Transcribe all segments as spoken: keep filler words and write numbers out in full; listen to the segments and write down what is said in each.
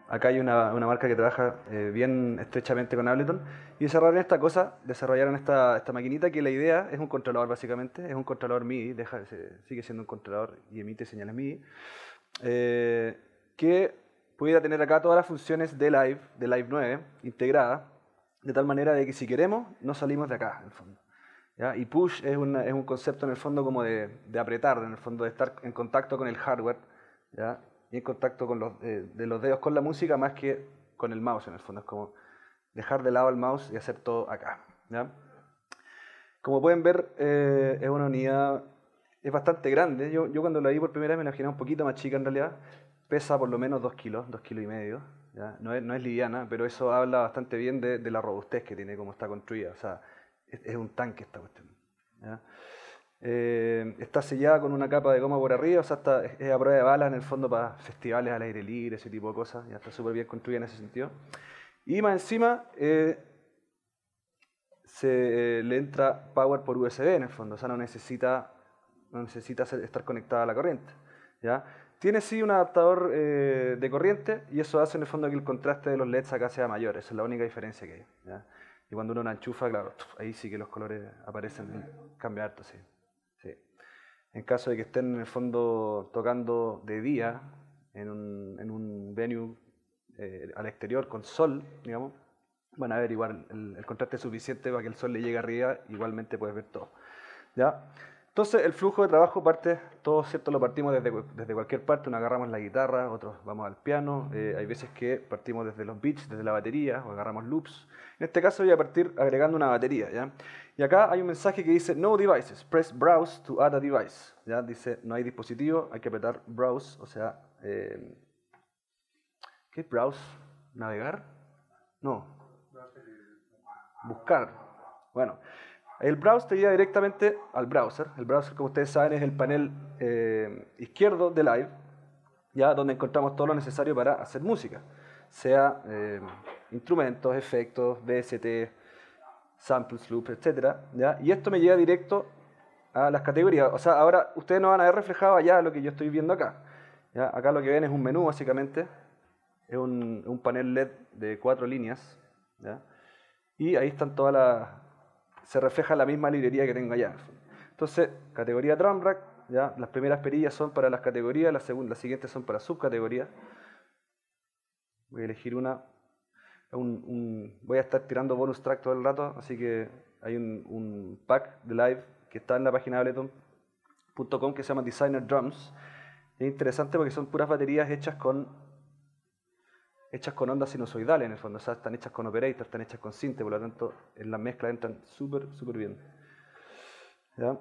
acá hay una, una marca que trabaja eh, bien estrechamente con Ableton, y desarrollaron esta cosa, desarrollaron esta, esta maquinita que la idea es un controlador básicamente, es un controlador M I D I, deja, sigue siendo un controlador y emite señales M I D I, eh, que pudiera tener acá todas las funciones de Live, de Live nueve, integradas, de tal manera de que si queremos, no salimos de acá, en el fondo. ¿Ya? Y push es, una, es un concepto en el fondo como de, de apretar, en el fondo de estar en contacto con el hardware, ¿ya? Y en contacto con los, eh, de los dedos con la música más que con el mouse, en el fondo. Es como dejar de lado el mouse y hacer todo acá, ¿ya? Como pueden ver, eh, es una unidad, es bastante grande. Yo, yo cuando la vi por primera vez me la imaginaba un poquito más chica en realidad. Pesa por lo menos dos kilos, dos kilos y medio. ¿Ya? No, es, no es liviana, pero eso habla bastante bien de, de la robustez que tiene, cómo está construida. O sea, es, es un tanque esta cuestión. ¿Ya? Eh, está sellada con una capa de goma por arriba, o sea, está, es, es a prueba de bala en el fondo para festivales al aire libre, ese tipo de cosas. Ya está súper bien construida en ese sentido. Y más encima, eh, se eh, le entra power por U S B en el fondo, o sea, no necesita, no necesita ser, estar conectada a la corriente. ¿Ya? Tiene sí un adaptador eh, de corriente y eso hace en el fondo que el contraste de los L E Ds acá sea mayor, esa es la única diferencia que hay. ¿Ya? Y cuando uno la enchufa, claro, ahí sí que los colores aparecen, cambia harto, sí. sí. En caso de que estén en el fondo tocando de día en un, en un venue eh, al exterior con sol, digamos, van a ver igual el, el contraste es suficiente para que el sol le llegue arriba, igualmente puedes ver todo. ¿Ya? Entonces el flujo de trabajo parte, todo cierto lo partimos desde, desde cualquier parte, uno agarramos la guitarra, otros vamos al piano, eh, hay veces que partimos desde los beats, desde la batería, o agarramos loops. En este caso voy a partir agregando una batería, ¿ya? Y acá hay un mensaje que dice no devices, press browse to add a device, ¿ya? Dice no hay dispositivo, hay que apretar browse, o sea, eh, ¿qué es browse? ¿Navegar? No, buscar. Bueno, el browse te lleva directamente al browser. El browser, como ustedes saben, es el panel eh, izquierdo de Live, ya donde encontramos todo lo necesario para hacer música, sea eh, instrumentos, efectos, V S T, samples, loops, etcétera. ¿Ya? Y esto me lleva directo a las categorías. O sea, ahora ustedes no van a ver reflejado allá lo que yo estoy viendo acá. ¿Ya? Acá lo que ven es un menú, básicamente. Es un, un panel L E D de cuatro líneas. ¿Ya? Y ahí están todas las... se refleja la misma librería que tengo allá. Entonces, categoría drum rack, ¿ya? Las primeras perillas son para las categorías, las, las siguientes son para subcategorías. Voy a elegir una. Un, un, voy a estar tirando bonus track todo el rato, así que hay un, un pack de live que está en la página de ableton punto com que se llama Designer Drums. Es interesante porque son puras baterías hechas con hechas con ondas sinusoidales en el fondo, o sea, están hechas con operator, están hechas con synth, por lo tanto en la mezcla entran súper, súper bien. ¿Ya?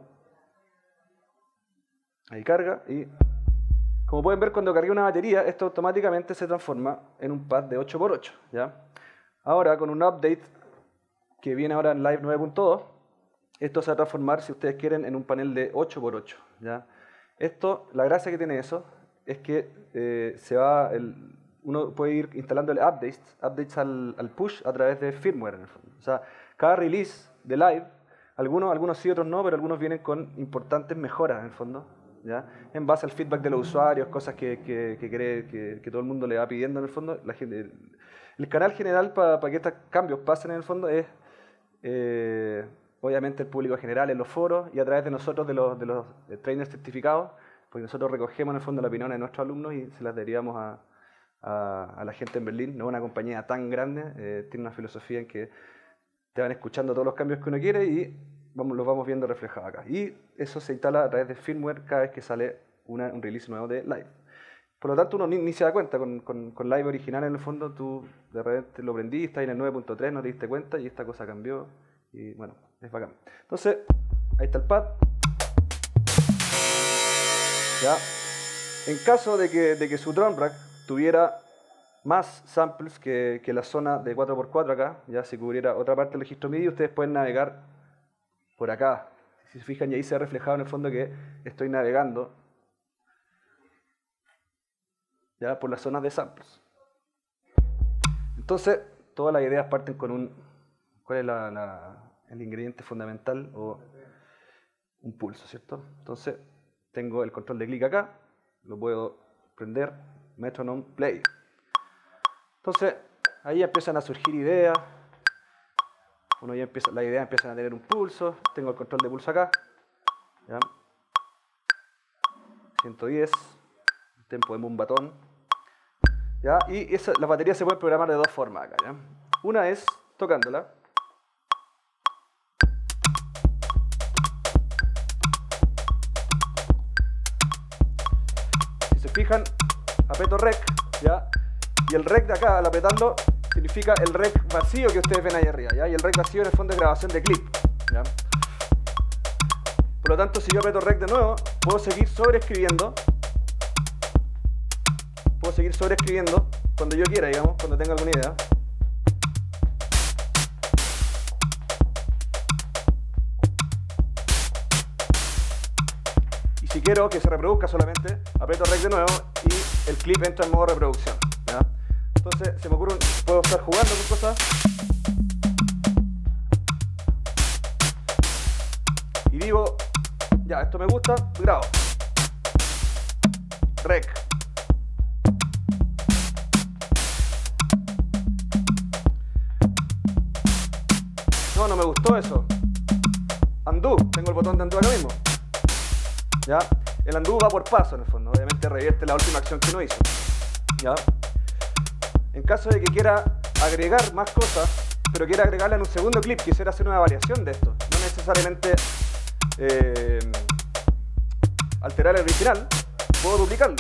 Ahí carga y como pueden ver cuando cargué una batería, esto automáticamente se transforma en un pad de ocho por ocho. ¿Ya? Ahora con un update que viene ahora en Live nueve punto dos, esto se va a transformar, si ustedes quieren, en un panel de ocho por ocho. ¿Ya? Esto, la gracia que tiene eso es que eh, se va el, uno puede ir instalándole updates, updates al, al push a través de firmware en el fondo. O sea, cada release de Live, algunos, algunos sí, otros no, pero algunos vienen con importantes mejoras en el fondo, ¿ya? En base al feedback de los usuarios, cosas que, que, que cree que, que todo el mundo le va pidiendo en el fondo. La gente, el, el canal general para pa que estos cambios pasen en el fondo es, eh, obviamente, el público general en los foros y a través de nosotros, de los, de los trainers certificados, porque nosotros recogemos en el fondo la opinión de nuestros alumnos y se las derivamos a, a, a la gente en Berlín. No es una compañía tan grande, eh, tiene una filosofía en que te van escuchando todos los cambios que uno quiere y vamos, los vamos viendo reflejados acá. Y eso se instala a través de firmware cada vez que sale una, un release nuevo de Live. Por lo tanto, uno ni, ni se da cuenta. Con, con, con Live original, en el fondo, tú de repente lo prendiste, está en el nueve punto tres, no te diste cuenta y esta cosa cambió. Y bueno, es bacán. Entonces, ahí está el pad. ¿Ya? En caso de que, de que su drum rack tuviera más samples que, que la zona de cuatro por cuatro acá, ya si cubriera otra parte del registro M I D I, ustedes pueden navegar por acá. Si se fijan, y ahí se ha reflejado en el fondo que estoy navegando, ya, por las zonas de samples. Entonces, todas las ideas parten con un... ¿Cuál es la, la, el ingrediente fundamental? O un pulso, ¿cierto? Entonces, tengo el control de clic acá, lo puedo prender, metronome, play. Entonces, ahí empiezan a surgir ideas. Uno ya empieza, las ideas empiezan a tener un pulso. Tengo el control de pulso acá. ¿Ya? ciento diez. El tempo de un batón. ¿Ya? Y esa, las baterías se pueden programar de dos formas acá. ¿Ya? Una es tocándola. Si se fijan, aprieto rec, ¿ya? Y el rec de acá, al apretarlo, significa el rec vacío que ustedes ven ahí arriba, ¿ya? Y el rec vacío en el fondo es grabación de clip, ¿ya? Por lo tanto, si yo aprieto rec de nuevo, puedo seguir sobreescribiendo. Puedo seguir sobreescribiendo cuando yo quiera, digamos, cuando tenga alguna idea. Y si quiero que se reproduzca solamente, aprieto rec de nuevo y el clip entra en modo reproducción, ¿ya? Entonces, se me ocurre, un, puedo estar jugando con cosas. Y digo, ya, esto me gusta, grabo. Rec. No, no me gustó eso. Undo, tengo el botón de undo acá mismo. ¿Ya? El undo va por paso en el fondo, obviamente revierte la última acción que uno hizo. ¿Ya? En caso de que quiera agregar más cosas, pero quiera agregarla en un segundo clip, quisiera hacer una variación de esto, no necesariamente eh, alterar el original, puedo duplicarlo.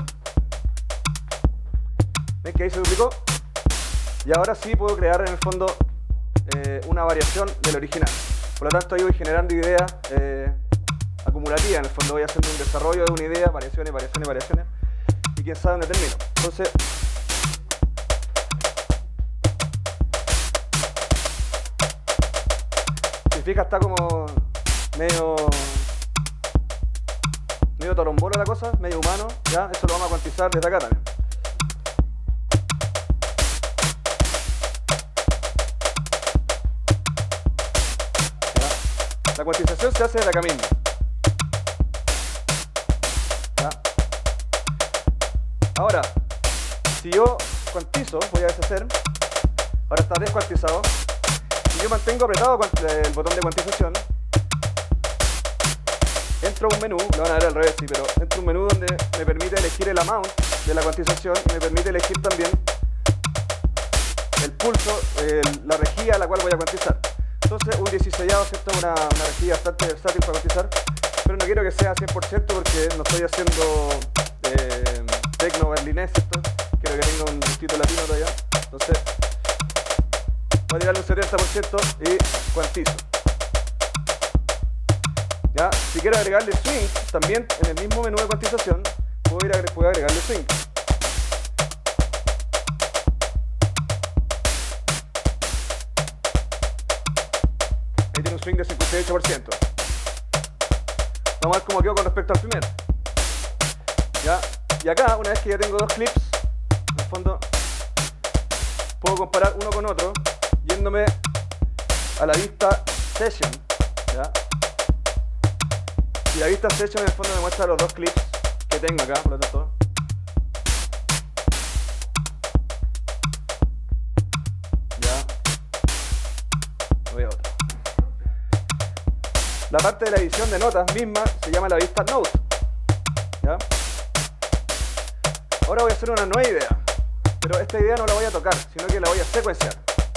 ¿Ven que ahí se duplicó? Y ahora sí puedo crear en el fondo eh, una variación del original. Por lo tanto, ahí voy generando ideas eh, acumulativas. En el fondo voy haciendo un desarrollo de una idea, variaciones, variaciones, variaciones. Y quién sabe dónde termino. Entonces, si fijas, está como medio medio torombolo la cosa, medio humano. ¿Ya? Eso lo vamos a cuantizar desde acá también. La cuantización se hace desde acá mismo. ¿Ya? Ahora, si yo cuantizo, voy a deshacer. Ahora está descuantizado. Si yo mantengo apretado el botón de cuantización, entro a un menú, lo van a ver al revés, sí, pero entro a un menú donde me permite elegir el amount de la cuantización y me permite elegir también el pulso, el, la rejilla a la cual voy a cuantizar. Entonces un dieciseisavo, ¿cierto? Una, una rejilla bastante versátil para cuantizar, pero no quiero que sea cien por ciento porque no estoy haciendo eh, tecno berlinés, ¿cierto? Quiero que tenga un gustito latino todavía. Entonces voy a tirarle un setenta por ciento y cuantizo. ¿Ya? Si quiero agregarle swing, también en el mismo menú de cuantización puedo, ir a, puedo agregarle swing. Ahí tiene un swing de cincuenta y ocho por ciento. Vamos a ver cómo quedó con respecto al primero. ¿Ya? Y acá, una vez que ya tengo dos clips, en el fondo puedo comparar uno con otro yéndome a la vista Session. ¿Ya? Y la vista Session en el fondo me muestra los dos clips que tengo acá, por lo tanto. Ya. Voy a otro. La parte de la edición de notas misma se llama la vista Note. ¿Ya? Ahora voy a hacer una nueva idea, pero esta idea no la voy a tocar, sino que la voy a secuenciar.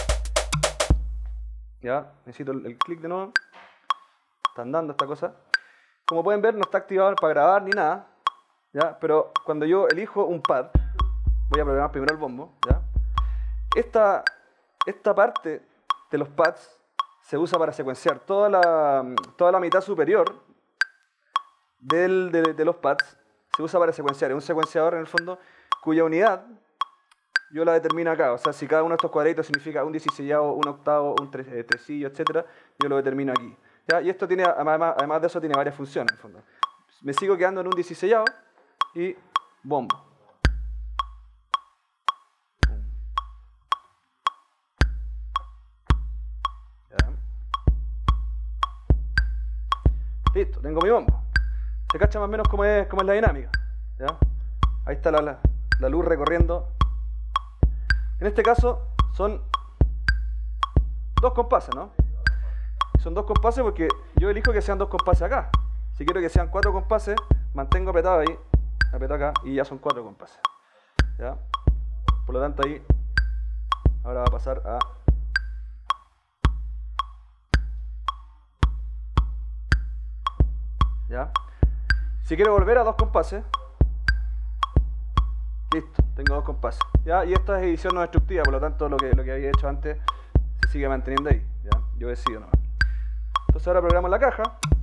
Ya, necesito el, el clic de nuevo. Está andando esta cosa. Como pueden ver, no está activado para grabar ni nada, ¿ya? Pero cuando yo elijo un pad, voy a programar primero el bombo, ¿ya? Esta, esta parte de los pads se usa para secuenciar. Toda la, toda la mitad superior del, de, de los pads se usa para secuenciar. Es un secuenciador en el fondo cuya unidad yo la determino acá. O sea, si cada uno de estos cuadraditos significa un dieciseisavo, un octavo, un tres, eh, tresillo, etcétera, yo lo determino aquí. ¿Ya? Y esto tiene, además, además de eso, tiene varias funciones en el fondo. Me sigo quedando en un dieciseisavo y bombo. ¿Ya? Listo, tengo mi bombo. Se cacha más o menos cómo es, cómo es la dinámica. ¿Ya? Ahí está la, la, la luz recorriendo En este caso son dos compases, ¿no? Son dos compases porque yo elijo que sean dos compases acá. Si quiero que sean cuatro compases, mantengo apretado ahí, aprieto acá y ya son cuatro compases. ¿Ya? Por lo tanto ahí, ahora va a pasar a... ¿Ya? Si quiero volver a dos compases, listo, tengo dos compases. ¿Ya? Y esta es edición no destructiva, por lo tanto lo que, lo que había hecho antes se sigue manteniendo ahí. ¿Ya? Yo decido nomás. Entonces ahora programo la caja.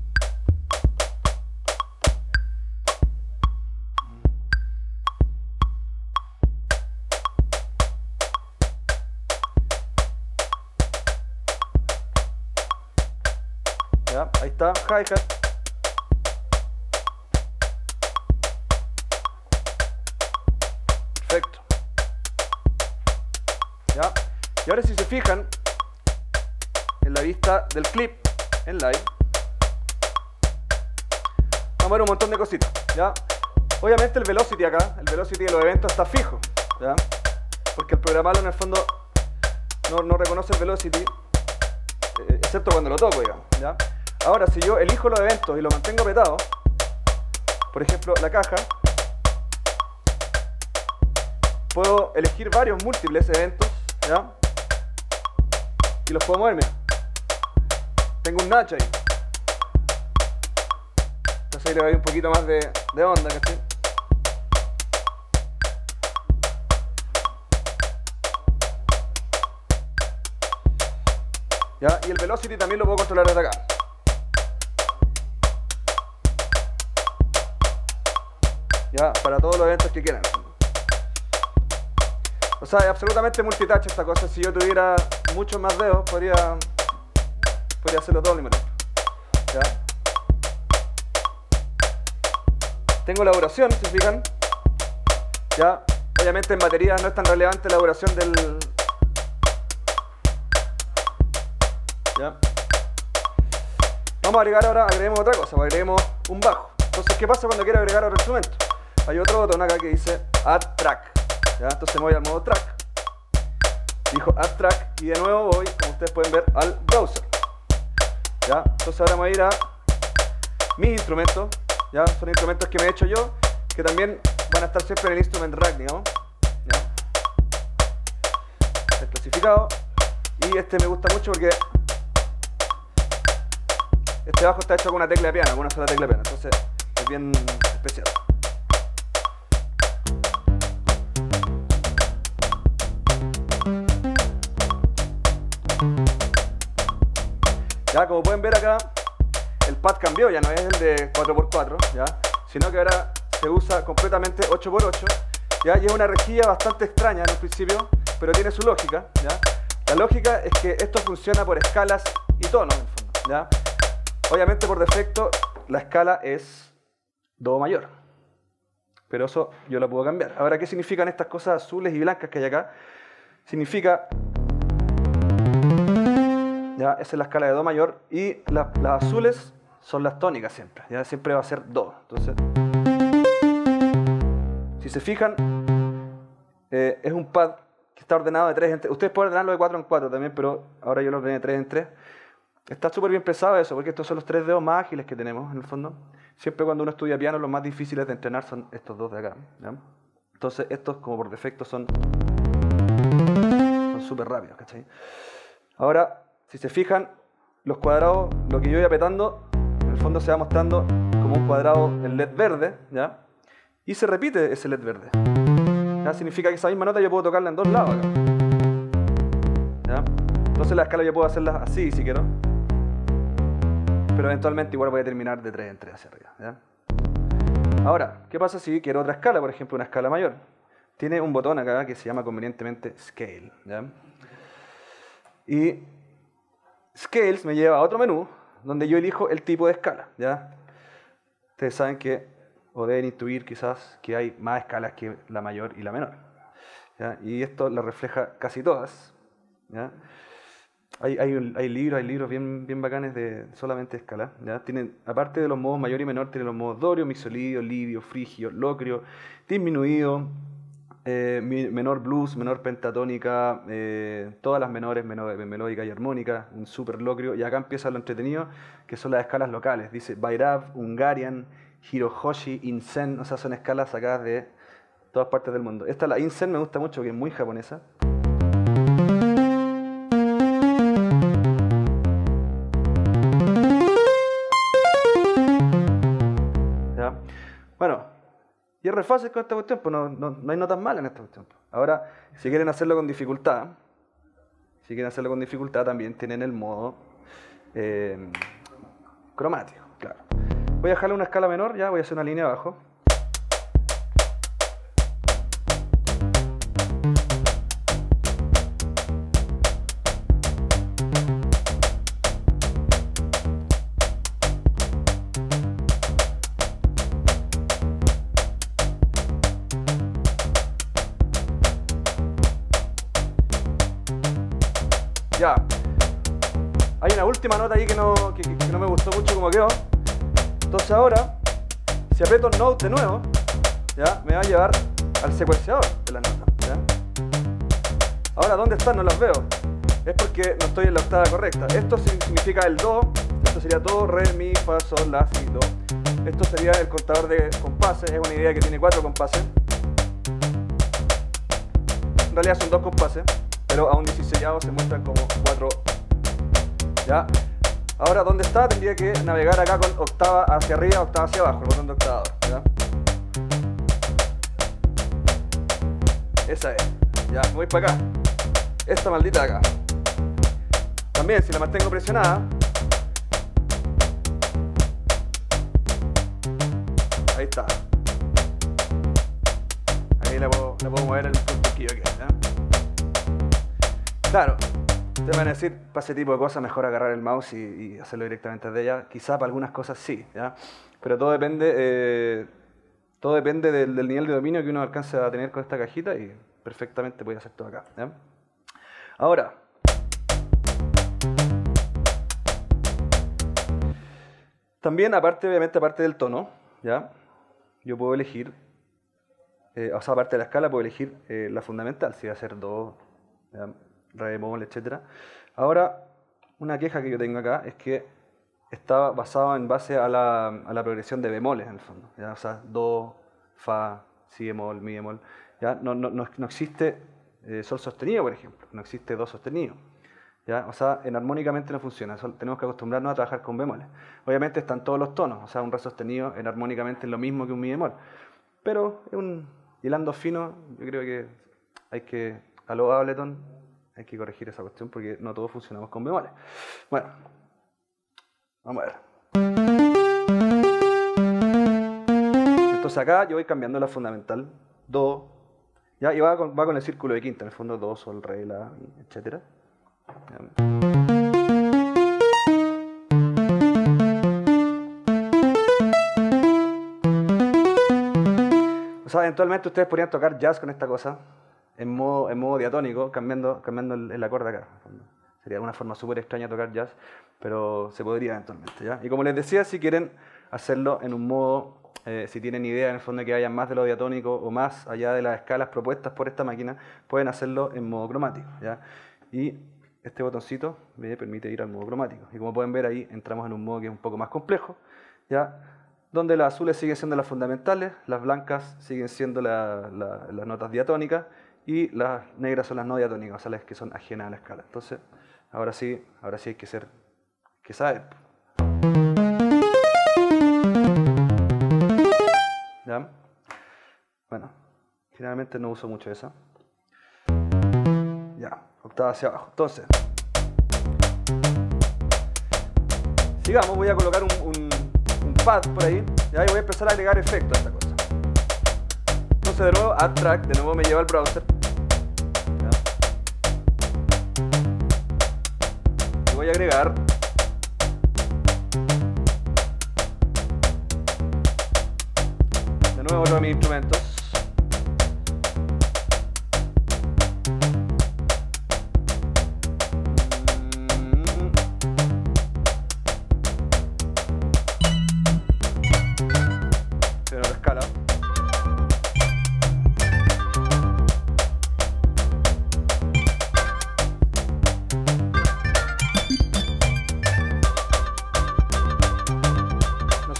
¿Ya? Ahí está, hi-hat. Perfecto. ¿Ya? Y ahora si se fijan en la vista del clip en live, vamos a ver un montón de cositas, ¿ya? Obviamente el velocity acá, el velocity de los eventos está fijo, ¿ya? Porque el programarlo en el fondo no, no reconoce el velocity, eh, excepto cuando lo toco, digamos, ¿ya? Ahora, si yo elijo los eventos y lo mantengo apretado, por ejemplo, la caja, puedo elegir varios múltiples eventos, ¿ya? Y los puedo mover, mira. Tengo un notch ahí. Entonces ahí le doy un poquito más de, de onda, ¿cachai? ¿Ya? Y el velocity también lo puedo controlar desde acá. ¿Ya? Para todos los eventos que quieran. O sea, es absolutamente multitouch esta cosa. Si yo tuviera muchos más dedos, podría, podría hacerlo todo al mismo tiempo. ¿Ya? Tengo la duración, si se fijan. ¿Ya? Obviamente en batería no es tan relevante la duración del... ¿Ya? Vamos a agregar ahora, agreguemos otra cosa, agreguemos un bajo. Entonces, ¿qué pasa cuando quiero agregar otro instrumento? Hay otro botón acá que dice Add Track. ¿Ya? Entonces me voy al modo Track. Dijo Add Track y de nuevo voy, como ustedes pueden ver, al browser. ¿Ya? Entonces ahora me voy a ir a mis instrumentos. ¿Ya? Son instrumentos que me he hecho yo, que también van a estar siempre en el Instrument Rack, digamos. ¿Ya? Está clasificado. Y este me gusta mucho porque este bajo está hecho con una tecla de piano, con una sola tecla de piano. Entonces es bien especial. Ya, como pueden ver acá, el pad cambió, ya no es el de cuatro por cuatro, ¿ya? Sino que ahora se usa completamente ocho por ocho, ¿ya? Y es una rejilla bastante extraña en un principio, pero tiene su lógica, ¿ya? La lógica es que esto funciona por escalas y tonos, en el fondo, ¿ya? Obviamente por defecto la escala es Do mayor, pero eso yo lo puedo cambiar. Ahora, ¿qué significan estas cosas azules y blancas que hay acá? Significa... ¿Ya? Esa es la escala de Do mayor y la, las azules son las tónicas siempre, ¿ya? Siempre va a ser Do. Entonces, si se fijan, eh, es un pad que está ordenado de tres en tres. Ustedes pueden ordenarlo de cuatro en cuatro también, pero ahora yo lo ordené de tres en tres. Está súper bien pensado eso, porque estos son los tres dedos más ágiles que tenemos, en el fondo. Siempre cuando uno estudia piano, los más difíciles de entrenar son estos dos de acá, ¿ya? Entonces, estos, como por defecto, son son súper rápidos, ¿cachai? Ahora, si se fijan, los cuadrados, lo que yo voy apretando, en el fondo se va mostrando como un cuadrado en L E D verde, ¿ya? Y se repite ese L E D verde. ¿Ya? Significa que esa misma nota yo puedo tocarla en dos lados acá. ¿Ya? Entonces la escala yo puedo hacerla así si quiero. Pero eventualmente igual voy a terminar de tres en tres hacia arriba, ¿ya? Ahora, ¿qué pasa si quiero otra escala? Por ejemplo, una escala mayor. Tiene un botón acá que se llama convenientemente Scale, ¿ya? Y Scales me lleva a otro menú donde yo elijo el tipo de escala, ¿ya? Ustedes saben que, o deben intuir quizás, que hay más escalas que la mayor y la menor, ¿ya? Y esto la refleja casi todas, ¿ya? Hay, hay, hay libros, hay libros bien, bien bacanes de solamente escala, ¿ya? Tienen, aparte de los modos mayor y menor, tienen los modos dorio, mixolidio, lidio, frigio, locrio, disminuido, eh, mi, menor blues, menor pentatónica, eh, todas las menores, menor, melódica y armónica, un super locrio. Y acá empieza lo entretenido, que son las escalas locales. Dice Vairav, Hungarian, Hirohoshi, Insen, o sea, son escalas sacadas de todas partes del mundo. Esta, la Insen, me gusta mucho, que es muy japonesa. ¿Ya? Bueno, y es re fácil con esta cuestión, pues no, no, no hay notas malas en esta cuestión. Ahora, si quieren hacerlo con dificultad, si quieren hacerlo con dificultad, también tienen el modo eh, cromático, claro. Voy a dejarle una escala menor, ya voy a hacer una línea abajo. Ya. Hay una última nota ahí que no, que, que no me gustó mucho como quedó. Entonces ahora, si aprieto Note de nuevo, ¿ya? Me va a llevar al secuenciador de las notas, ¿ya? Ahora, ¿dónde están? No las veo. Es porque no estoy en la octava correcta. Esto significa el Do. Esto sería Do, Re, Mi, Fa, Sol, La, Si, Do. Esto sería el contador de compases. Es una idea que tiene cuatro compases. En realidad son dos compases, pero a un dieciseisavo se muestran como cuatro. ¿Ya? Ahora, ¿dónde está? Tendría que navegar acá con octava hacia arriba, octava hacia abajo, el botón de octavador, ¿ya? Esa es. Ya, me voy para acá. Esta maldita de acá. También, si la mantengo presionada, ahí está. Ahí la puedo, la puedo mover en el punto que yo quiera, ¿ya? Claro. Ustedes van a decir, para ese tipo de cosas mejor agarrar el mouse y, y hacerlo directamente desde ella. Quizá para algunas cosas sí, ¿ya? Pero todo depende, eh, todo depende del, del nivel de dominio que uno alcance a tener con esta cajita y perfectamente puede hacer todo acá, ¿ya? Ahora, también aparte, obviamente aparte del tono, ¿ya? Yo puedo elegir, eh, o sea, aparte de la escala puedo elegir eh, la fundamental, si va a ser Do, ¿ya? Re bemol, etcétera. Ahora, una queja que yo tengo acá es que está basado en base a la, a la progresión de bemoles, en el fondo, ¿ya? O sea, Do, Fa, Si bemol, Mi bemol. ¿Ya? No, no, no, no existe eh, Sol sostenido, por ejemplo. No existe Do sostenido, ¿ya? O sea, enarmónicamente no funciona. Sol, tenemos que acostumbrarnos a trabajar con bemoles. Obviamente están todos los tonos. O sea, un Re sostenido enarmónicamente es lo mismo que un Mi bemol. Pero, es un hilando fino, yo creo que hay que, a lo Ableton, hay que corregir esa cuestión porque no todos funcionamos con bemoles. Bueno, vamos a ver. Entonces acá yo voy cambiando la fundamental. Do. Ya, y va con, va con el círculo de quinta. En el fondo Do, Sol, Re, La, etcétera. O sea, eventualmente ustedes podrían tocar jazz con esta cosa. En modo, en modo diatónico, cambiando, cambiando el, el acorde acá. Sería una forma súper extraña tocar jazz, pero se podría eventualmente, ¿ya? Y como les decía, si quieren hacerlo en un modo, eh, si tienen idea en el fondo de que vayan más de lo diatónico o más allá de las escalas propuestas por esta máquina, pueden hacerlo en modo cromático, ¿ya? Y este botoncito me permite ir al modo cromático. Y como pueden ver ahí, entramos en un modo que es un poco más complejo, ¿ya? Donde las azules siguen siendo las fundamentales, las blancas siguen siendo la, la, las notas diatónicas, y las negras son las no diatónicas, o sea, las que son ajenas a la escala. Entonces, ahora sí, ahora sí hay que ser, hay que saber. ¿Ya? Bueno, generalmente no uso mucho esa. Ya, octava hacia abajo. Entonces, sigamos, voy a colocar un, un, un pad por ahí, ¿ya? Y voy a empezar a agregar efectos a esta cosa. Entonces, de nuevo, Add Track, de nuevo me lleva al browser. Voy a agregar de nuevo otro de mis instrumentos. En otra escala.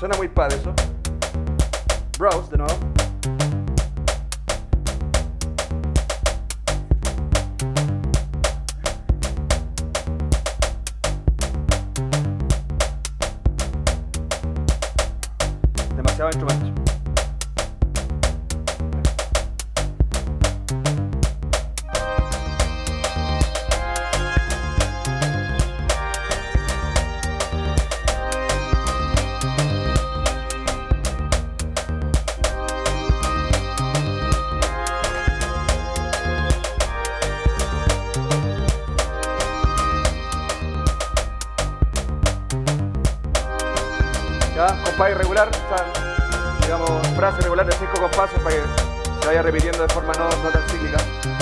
suena muy pad eso. Browse de nuevo. Demasiado instrumento. Ya, compás irregular, o sea, digamos, frase regular de cinco compases para que se vaya repitiendo de forma no, no tan cíclica.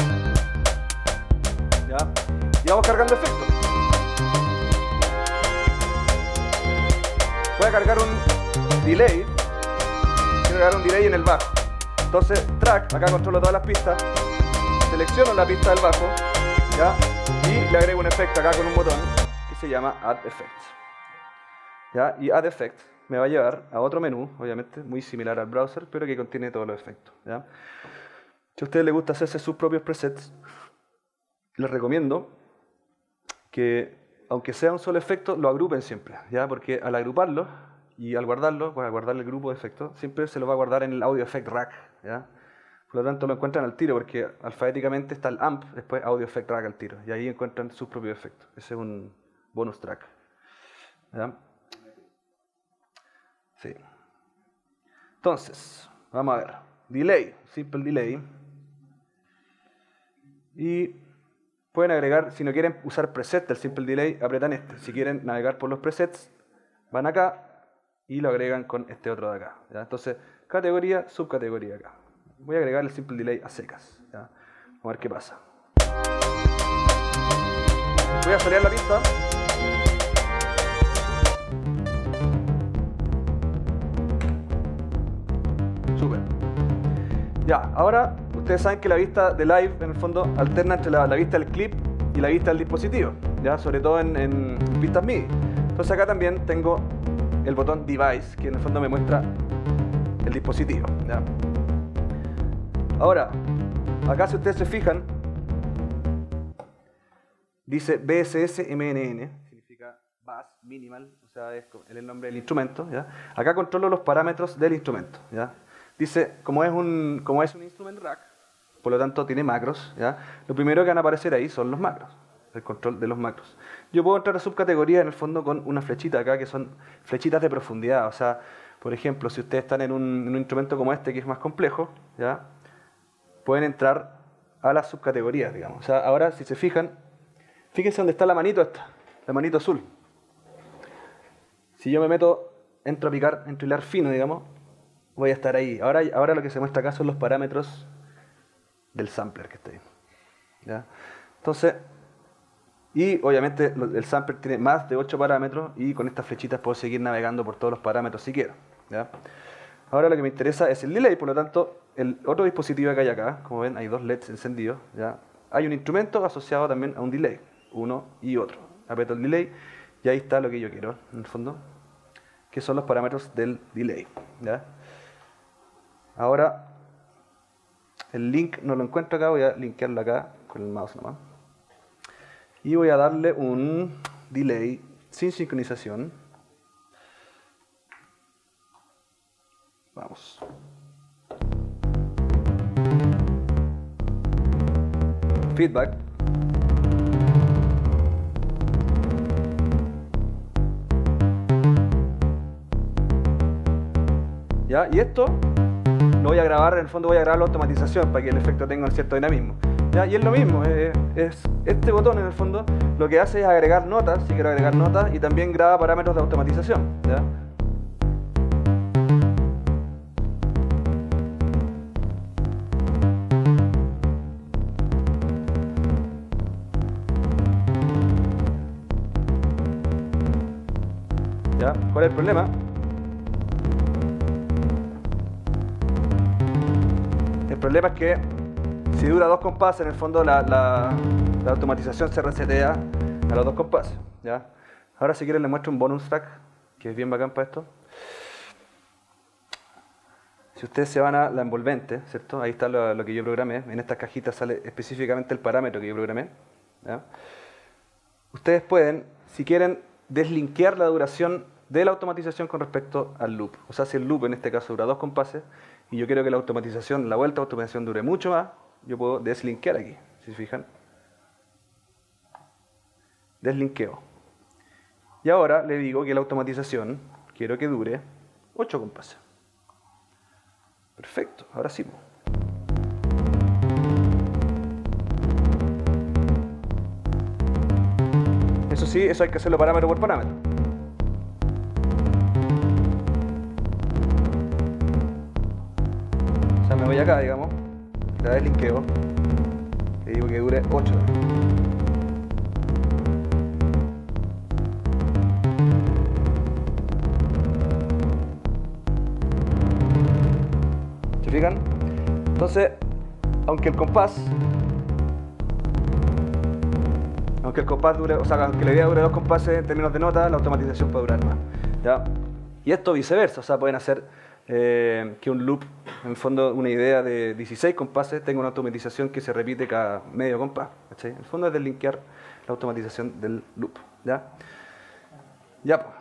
Ya, y vamos cargando efectos. Voy a cargar un delay, quiero cargar un delay en el bajo. Entonces, track, acá controlo todas las pistas, selecciono la pista del bajo, ya, y le agrego un efecto acá con un botón que se llama Add Effects. Ya, y Add Effects me va a llevar a otro menú, obviamente, muy similar al browser, pero que contiene todos los efectos. ¿Ya? Si a ustedes les gusta hacerse sus propios presets, les recomiendo que, aunque sea un solo efecto, lo agrupen siempre, ¿ya? Porque al agruparlo y al guardarlo, pues, al guardar el grupo de efectos, siempre se lo va a guardar en el Audio Effect Rack. ¿Ya? Por lo tanto, lo encuentran al tiro, porque alfabéticamente está el amp, después Audio Effect Rack al tiro, y ahí encuentran sus propios efectos. Ese es un bonus track. ¿Ya? Sí. Entonces, vamos a ver. Delay, simple delay. Y pueden agregar, si no quieren usar preset del simple delay, apretan este. Si quieren navegar por los presets, van acá y lo agregan con este otro de acá. ¿Ya? Entonces, categoría, subcategoría acá. Voy a agregar el simple delay a secas. ¿Ya? Vamos a ver qué pasa. Voy a solear la pista. Super. Ya, ahora ustedes saben que la vista de live en el fondo alterna entre la, la vista del clip y la vista del dispositivo, ya, sobre todo en, en pistas MIDI. Entonces acá también tengo el botón device, que en el fondo me muestra el dispositivo, ya. Ahora, acá si ustedes se fijan, dice B S S M N N, significa Bass Minimal, o sea, es el nombre del instrumento, ¿ya? Acá controlo los parámetros del instrumento, ¿ya? Dice, como es un, como es un instrument rack, por lo tanto tiene macros, ¿ya? Lo primero que van a aparecer ahí son los macros, el control de los macros. Yo puedo entrar a subcategoría en el fondo con una flechita acá, que son flechitas de profundidad. O sea, por ejemplo, si ustedes están en un, en un instrumento como este, que es más complejo, ¿ya? Pueden entrar a las subcategorías, digamos. O sea, ahora si se fijan, fíjense dónde está la manito esta, la manito azul. Si yo me meto, entro a picar, entro a hilar fino, digamos, voy a estar ahí. Ahora, ahora lo que se muestra acá son los parámetros del sampler que está ahí. ¿Ya? Entonces, y obviamente el sampler tiene más de ocho parámetros y con estas flechitas puedo seguir navegando por todos los parámetros si quiero. ¿Ya? Ahora lo que me interesa es el delay, por lo tanto, el otro dispositivo que hay acá, como ven, hay dos L E Ds encendidos. ¿Ya? Hay un instrumento asociado también a un delay, uno y otro. Aprieto el delay y ahí está lo que yo quiero, en el fondo, que son los parámetros del delay. ¿Ya? Ahora, el link no lo encuentro acá, voy a linkearlo acá con el mouse nomás. Y voy a darle un delay sin sincronización. Vamos. Feedback. ¿Ya? Y esto lo voy a grabar, en el fondo voy a grabar la automatización para que el efecto tenga un cierto dinamismo. ¿Ya? Y es lo mismo, eh, es este botón en el fondo lo que hace es agregar notas, si quiero agregar notas, y también graba parámetros de automatización. ¿Ya? ¿Ya? ¿Cuál es el problema? El problema es que si dura dos compases, en el fondo la, la, la automatización se resetea a los dos compases. ¿Ya? Ahora si quieren les muestro un bonus track, que es bien bacán para esto. si ustedes se van a la envolvente, ¿cierto? Ahí está lo, lo que yo programé. En estas cajitas sale específicamente el parámetro que yo programé. ¿Ya? Ustedes pueden, si quieren, deslinkear la duración de la automatización con respecto al loop. O sea, si el loop en este caso dura dos compases y yo quiero que la automatización, la vuelta de automatización dure mucho más, yo puedo deslinkear aquí, si se fijan. Deslinkeo. Y ahora le digo que la automatización quiero que dure ocho compases. Perfecto, ahora sí. Eso sí, eso hay que hacerlo parámetro por parámetro. O sea, me voy acá, digamos, la deslinkeo, le digo que dure ocho. ¿Se fijan? Entonces, aunque el compás Aunque el compás dure, o sea, aunque la idea dure dos compases en términos de nota, la automatización puede durar más. ¿Ya? Y esto viceversa, o sea, pueden hacer eh, que un loop, en el fondo una idea de dieciséis compases, tenga una automatización que se repite cada medio compás. ¿Cachai? En el fondo es deslinkear la automatización del loop. ¿Ya? Ya, pues.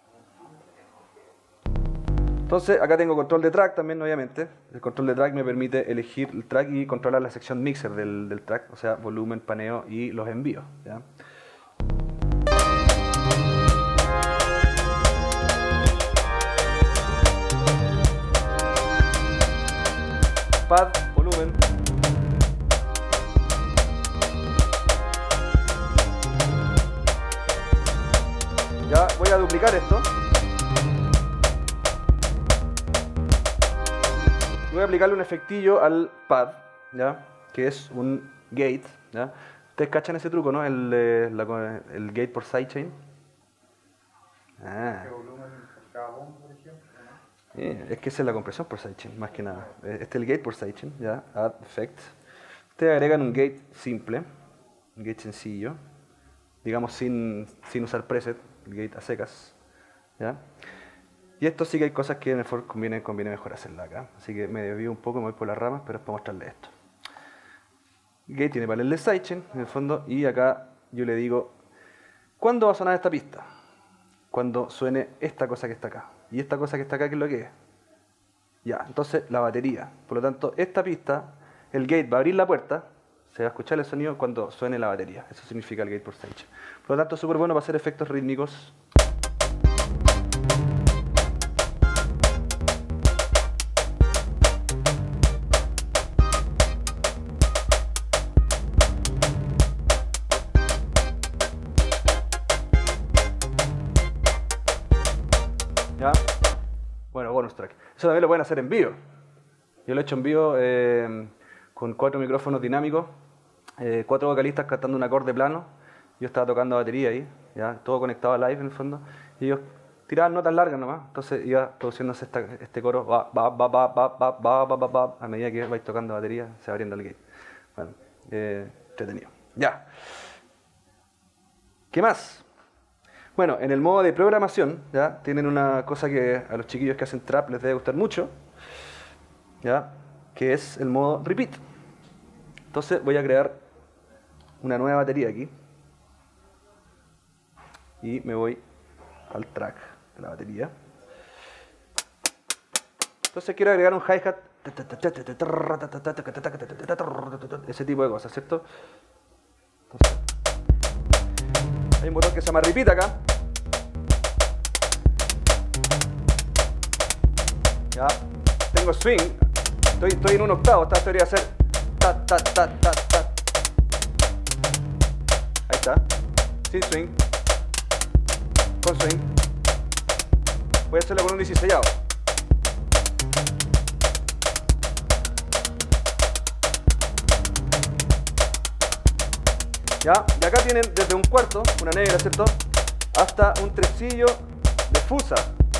Entonces, acá tengo control de track también, obviamente. El control de track me permite elegir el track y controlar la sección mixer del, del track, o sea, volumen, paneo y los envíos. ¿Ya? Pad, volumen. Ya voy a duplicar esto. Voy a aplicarle un efectillo al pad, ¿ya? Que es un gate. ¿Ya? Ustedes cachan ese truco, ¿no? El, eh, la, el gate por sidechain. Ah. ¿Qué volumen por cada bombo, por ejemplo? ¿No? Eh, es que esa es la compresión por sidechain, más que nada. Este es el gate por sidechain, ¿ya? Add effect. Ustedes agregan un gate simple, un gate sencillo, digamos sin, sin usar preset, el gate a secas, ¿ya? Y esto sí que hay cosas que en el for conviene, conviene mejor hacerla acá. Así que me desvío un poco, me voy por las ramas, pero es para mostrarles esto. Gate tiene panel de sidechain en el fondo y acá yo le digo ¿cuándo va a sonar esta pista? Cuando suene esta cosa que está acá. ¿Y esta cosa que está acá qué es lo que es? Ya, entonces la batería. Por lo tanto, esta pista, el gate va a abrir la puerta, se va a escuchar el sonido cuando suene la batería. Eso significa el gate por sidechain. Por lo tanto, es súper bueno para hacer efectos rítmicos. ¿Ya? Bueno, bonus track. Eso también lo pueden hacer en vivo. Yo lo he hecho en vivo eh, con cuatro micrófonos dinámicos, eh, cuatro vocalistas cantando un acorde plano. Yo estaba tocando batería ahí, ¿ya? Todo conectado a live en el fondo. Y ellos tiraban notas largas nomás. Entonces iba produciéndose esta, este coro va, va, va, va, va, va, va, va, va, va, a medida que vais tocando batería, se va abriendo el gate. Bueno, eh, entretenido. Ya. ¿Qué más? Bueno, en el modo de programación, ¿ya? Tienen una cosa que a los chiquillos que hacen trap les debe gustar mucho, ¿ya? Que es el modo repeat. Entonces voy a crear una nueva batería aquí y me voy al track de la batería. Entonces quiero agregar un hi-hat, ese tipo de cosas, ¿cierto? Entonces, hay un botón que se llama repeat acá. Ya. Tengo swing. Estoy, estoy en un octavo. Esta debería ser ta, ta, ta, ta, ta. Ahí está. Sin swing. Con swing. Voy a hacerlo con un dieciséisavo. ¿Ya? Y acá tienen desde un cuarto, una negra, ¿cierto? Hasta un tresillo de fusa.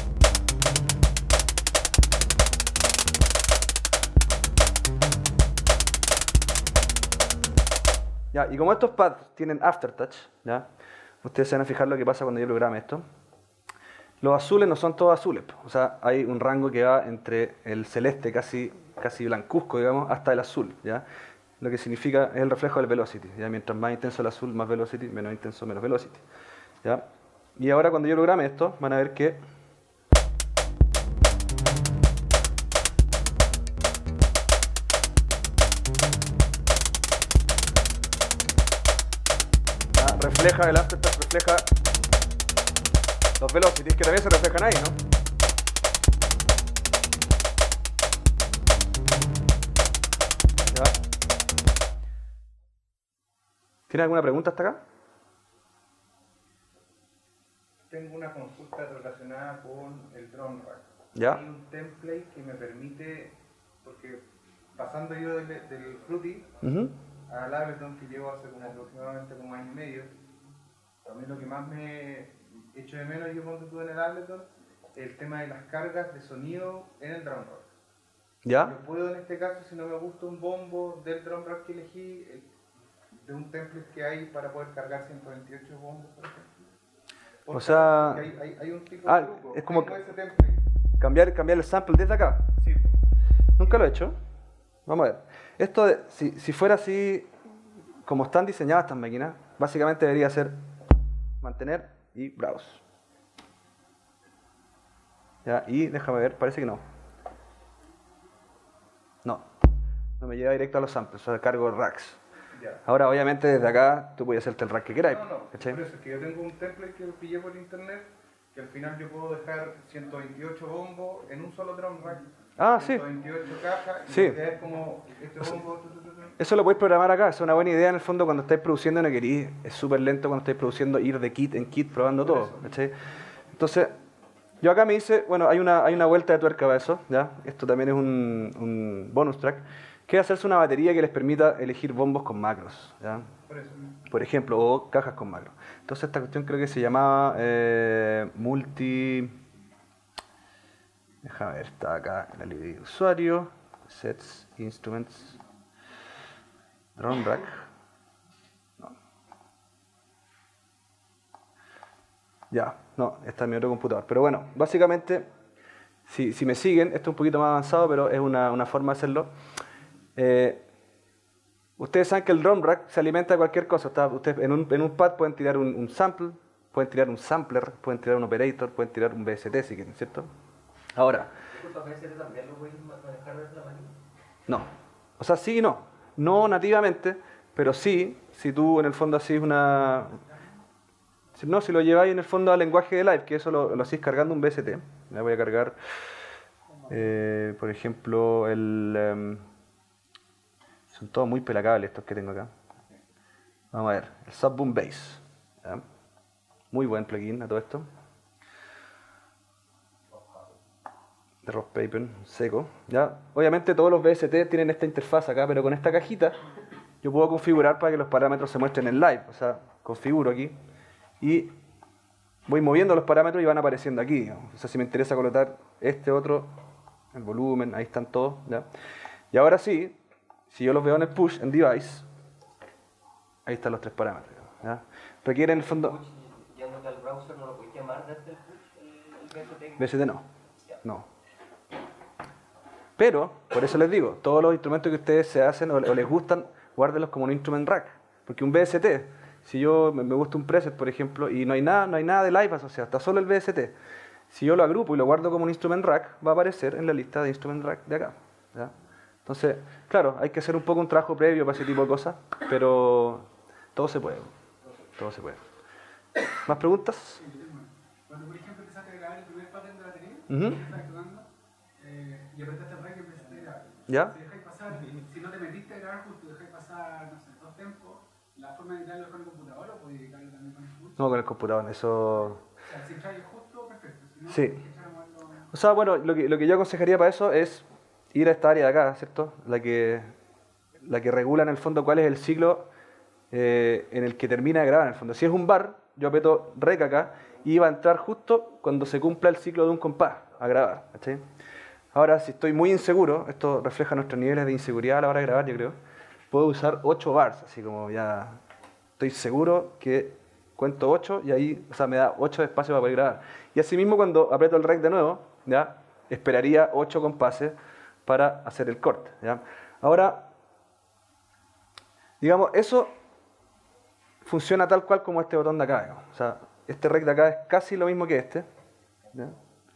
¿Ya? Y como estos pads tienen aftertouch, ¿ya? Ustedes se van a fijar lo que pasa cuando yo programe esto. Los azules no son todos azules, po. O sea, hay un rango que va entre el celeste casi, casi blancuzco, digamos, hasta el azul, ¿ya? Lo que significa es el reflejo del velocity, ¿ya? Mientras más intenso el azul, más velocity, menos intenso, menos velocity, ¿ya? Y ahora cuando yo programe esto, van a ver que ah, refleja el aftertouch, refleja los velocities, que también se reflejan ahí, ¿no? ¿Ya? ¿Tienes alguna pregunta hasta acá? Tengo una consulta relacionada con el Drum Rack. ¿Ya? Hay un template que me permite, porque pasando yo del, del Fruity Uh-huh. al Ableton, que llevo hace como aproximadamente como año y medio, a mí lo que más me echo de menos yo cuando estuve en el Ableton, el tema de las cargas de sonido en el Drum Rack. ¿Ya? Yo puedo en este caso, si no me gusta un bombo del Drum Rack que elegí, eh, de un template que hay para poder cargar ciento veintiocho bombos, por ejemplo. Por O sea, hay, hay, hay un tipo ah, de truco. es como Tengo ese template. cambiar, cambiar el sample desde acá. Sí. Nunca lo he hecho. Vamos a ver. Esto, de, si, si fuera así, como están diseñadas estas máquinas, básicamente debería ser mantener y browse. ¿Ya? Y déjame ver, parece que no. No. No me lleva directo a los samples, o sea, cargo racks. Ya. Ahora, obviamente, desde acá tú puedes hacerte el rack que queráis. No, no, ¿cachai? por eso es que yo tengo un template que pillé por internet, que al final yo puedo dejar ciento veintiocho bombos en un solo drum rack. Ah, sí. ciento veintiocho cajas, y Sí. la idea es como este bombo... tu, tu, tu, tu. Eso lo podéis programar acá, es una buena idea en el fondo cuando estáis produciendo, no queréis, es súper lento cuando estáis produciendo, ir de kit en kit probando Por todo, eso. ¿cachai? Entonces, yo acá me hice, bueno, hay una, hay una vuelta de tuerca para eso, ¿ya? Esto también es un, un bonus track, que es hacerse una batería que les permita elegir bombos con macros, ¿ya? Por eso. Por ejemplo, o cajas con macros. Entonces esta cuestión creo que se llamaba eh, multi... Déjame ver, está acá en la librería de usuario, sets, instruments, drum rack. No. Ya, no, está en mi otro computador. Pero bueno, básicamente, si, si me siguen, esto es un poquito más avanzado, pero es una, una forma de hacerlo. Eh, ustedes saben que el drum rack se alimenta de cualquier cosa. Está, ustedes en un, en un pad pueden tirar un, un sample, pueden tirar un sampler, pueden tirar un operator, pueden tirar un V S T si quieren, ¿cierto? Ahora, Disculpa, ¿V S T también lo voy a manejar desde la máquina? no. O sea, sí y no. No nativamente, pero sí, si tú en el fondo hacís una... Si, no, si lo lleváis en el fondo al lenguaje de Live, que eso lo, lo hacís cargando un V S T. Me voy a cargar, eh, por ejemplo, el... em, son todos muy pelacables estos que tengo acá. Vamos a ver, el Subboom Bass. ¿Ya? Muy buen plugin a todo esto. De Ross Paper, seco. ¿Ya? Obviamente todos los V S T tienen esta interfaz acá, pero con esta cajita yo puedo configurar para que los parámetros se muestren en live. O sea, configuro aquí y voy moviendo los parámetros y van apareciendo aquí, digamos. O sea, si me interesa colocar este otro, el volumen, ahí están todos. ¿Ya? Y ahora sí, si yo los veo en el push, en device, ahí están los tres parámetros. ¿Ya? Requiere en el fondo... Push, yéndote al browser, ¿no lo puedes llamar desde el push, el, el V S T? V S T no, no. Pero, por eso les digo, todos los instrumentos que ustedes se hacen o, o les gustan, guárdenlos como un instrument rack. Porque un V S T, si yo me, me gusta un preset, por ejemplo, y no hay nada, no hay nada de live asociado, está solo el V S T. Si yo lo agrupo y lo guardo como un instrument rack, va a aparecer en la lista de instrument rack de acá. ¿Ya? Entonces, claro, hay que hacer un poco un trabajo previo para ese tipo de cosas, pero todo se puede. Todo se puede. ¿Más preguntas? Sí, yo tengo una. Cuando, por ejemplo, empezaste a grabar el primer pattern de la batería, Ujú. y estás actuando, eh, y apretaste el break y empezaste a grabar. ¿Ya? Si dejáis pasar, si no te metiste a grabar justo, dejáis pasar, no sé, dos tempos, ¿la forma de editarlo es con el computador o podéis editarlo también con el push? No, con el computador, eso... O sea, si entráis justo, perfecto. Si no, Sí. hay que echar a moverlo. O sea, bueno, lo que, lo que yo aconsejaría para eso es ir a esta área de acá, ¿cierto? La que, la que regula en el fondo cuál es el ciclo eh, en el que termina de grabar en el fondo. Si es un bar, yo aprieto rec acá y va a entrar justo cuando se cumpla el ciclo de un compás a grabar, ¿cachai? Ahora, si estoy muy inseguro, esto refleja nuestros niveles de inseguridad a la hora de grabar, yo creo, puedo usar ocho bars, así como ya estoy seguro que cuento ocho y ahí, o sea, me da ocho de espacio para poder grabar. Y así mismo cuando aprieto el rec de nuevo, ¿ya? Esperaría ocho compases para hacer el corte, ¿ya? Ahora, digamos, eso funciona tal cual como este botón de acá, digamos. O sea, este rec de acá es casi lo mismo que este, ¿ya?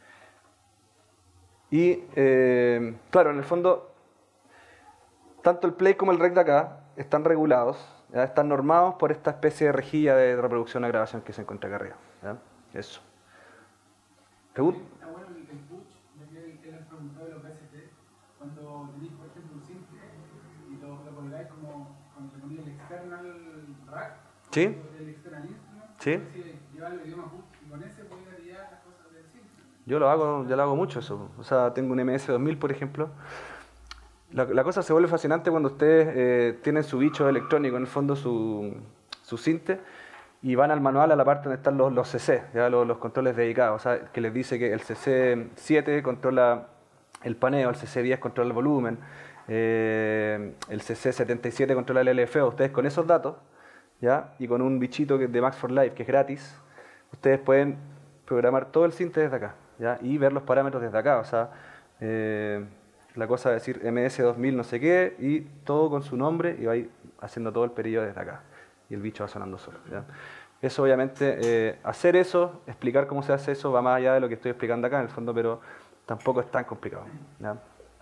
Y, eh, claro, en el fondo, tanto el play como el rec de acá están regulados, ¿ya? Están normados por esta especie de rejilla de reproducción a grabación que se encuentra acá arriba, ¿ya? Eso. ¿Pregunta? Está bueno el, el push, ya que él ha preguntado de los B S T, cuando tenéis, por ejemplo, un synth y lo, lo colgáis como cuando le ponéis el external rack, ¿Sí? el external instrument, ¿Sí? si lleva el idioma push y con ese podéis guiar las cosas del synth. Yo lo hago, yo lo hago mucho eso. O sea, tengo un M S dos mil, por ejemplo. La, la cosa se vuelve fascinante cuando ustedes eh, tienen su bicho electrónico, en el fondo su, su sinte, y van al manual a la parte donde están los, los C C, ¿ya? Los, los controles dedicados, o sea, que les dice que el C C siete controla el paneo, el C C diez controla el volumen, eh, el C C setenta y siete controla el L F O. Ustedes con esos datos, ¿ya? Y con un bichito que es de Max for Live, que es gratis, ustedes pueden programar todo el sinte desde acá, ¿ya? Y ver los parámetros desde acá, o sea, eh, la cosa de decir M S dos mil no sé qué, y todo con su nombre, y va a ir haciendo todo el periodo desde acá. Y el bicho va sonando solo, ¿ya? Eso obviamente, eh, hacer eso, explicar cómo se hace eso, va más allá de lo que estoy explicando acá en el fondo, pero tampoco es tan complicado, ¿ya?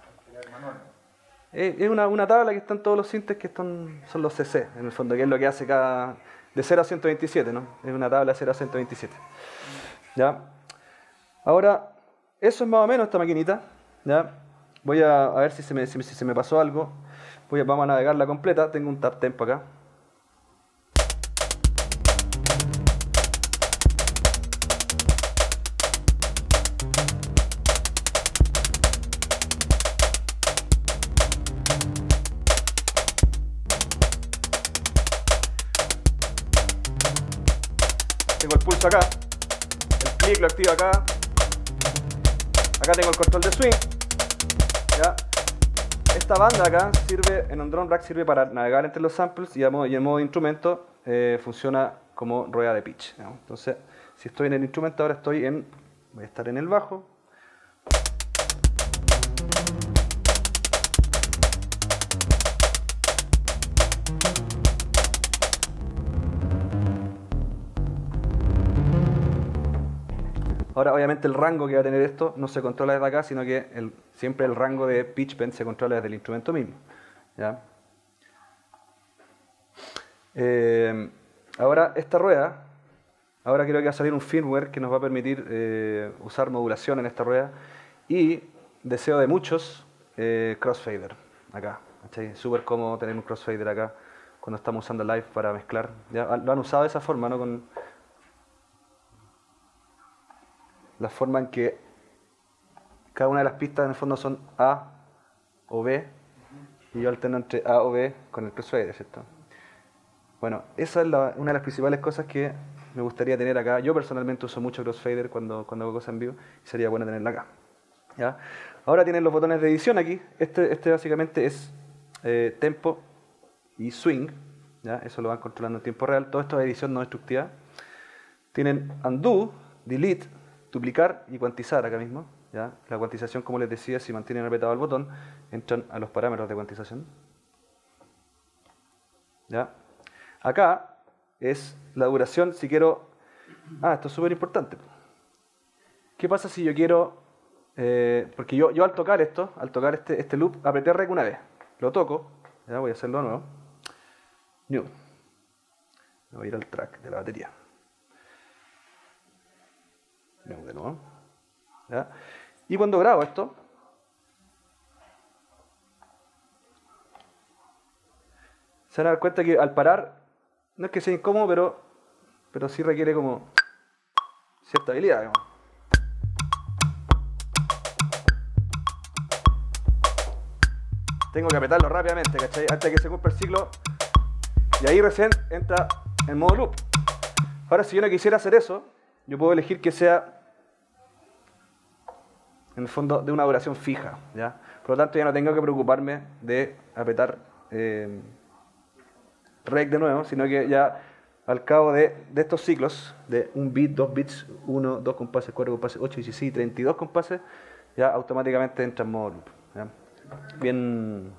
Eh, es una, una tabla que están todos los sintes que están, son los C C, en el fondo, que es lo que hace cada, de cero a ciento veintisiete, ¿no? Es una tabla de cero a ciento veintisiete, ¿ya? Ahora, eso es más o menos esta maquinita, ¿ya? Voy a, a ver si se, me, si, si se me pasó algo. Voy a, vamos a navegarla completa. Tengo un tap tempo acá. Tengo el pulso acá. El clic lo activo acá. Acá tengo el control de swing. ¿Ya? Esta banda acá sirve, en un drum rack sirve para navegar entre los samples y, y en modo de instrumento eh, funciona como rueda de pitch, ¿no? Entonces, si estoy en el instrumento, ahora estoy en, voy a estar en el bajo. Ahora, obviamente, el rango que va a tener esto no se controla desde acá, sino que el, siempre el rango de pitch bend se controla desde el instrumento mismo, ¿ya? Eh, ahora, esta rueda, ahora creo que va a salir un firmware que nos va a permitir eh, usar modulación en esta rueda y, deseo de muchos, eh, crossfader acá. Es súper cómodo tener un crossfader acá cuando estamos usando live para mezclar. ¿Ya? Lo han usado de esa forma, ¿no? Con la forma en que cada una de las pistas en el fondo son A o B, y yo alterno entre A o B con el crossfader, ¿cierto? Bueno, esa es la, una de las principales cosas que me gustaría tener acá. Yo personalmente uso mucho crossfader cuando, cuando hago cosas en vivo, y sería bueno tenerla acá, ¿ya? Ahora tienen los botones de edición aquí. Este, este básicamente es eh, tempo y swing, ¿ya? Eso lo van controlando en tiempo real. Todo esto es edición no destructiva. Tienen undo, delete, duplicar y cuantizar acá mismo, ¿ya? La cuantización, como les decía, si mantienen apretado el botón, entran a los parámetros de cuantización, ¿ya? Acá es la duración, si quiero... Ah, esto es súper importante. ¿Qué pasa si yo quiero... Eh, porque yo, yo al tocar esto, al tocar este, este loop, apreté rec una vez, lo toco, ya voy a hacerlo de nuevo, new, voy a ir al track de la batería. De nuevo, ¿ya? Y cuando grabo esto, se van a dar cuenta que al parar, no es que sea incómodo, pero, pero sí requiere como cierta habilidad, digamos. Tengo que apretarlo rápidamente, ¿cachai? Antes de que se cumpla el ciclo, y ahí recién entra en modo loop. Ahora, si yo no quisiera hacer eso, yo puedo elegir que sea en el fondo de una duración fija, ¿ya? Por lo tanto, ya no tengo que preocuparme de apretar eh, rec de nuevo, sino que ya al cabo de, de estos ciclos, de un bit, dos bits, uno, dos compases, cuatro compases, ocho, dieciséis, treinta y dos compases, ya automáticamente entra en modo loop. ¿Ya? Bien.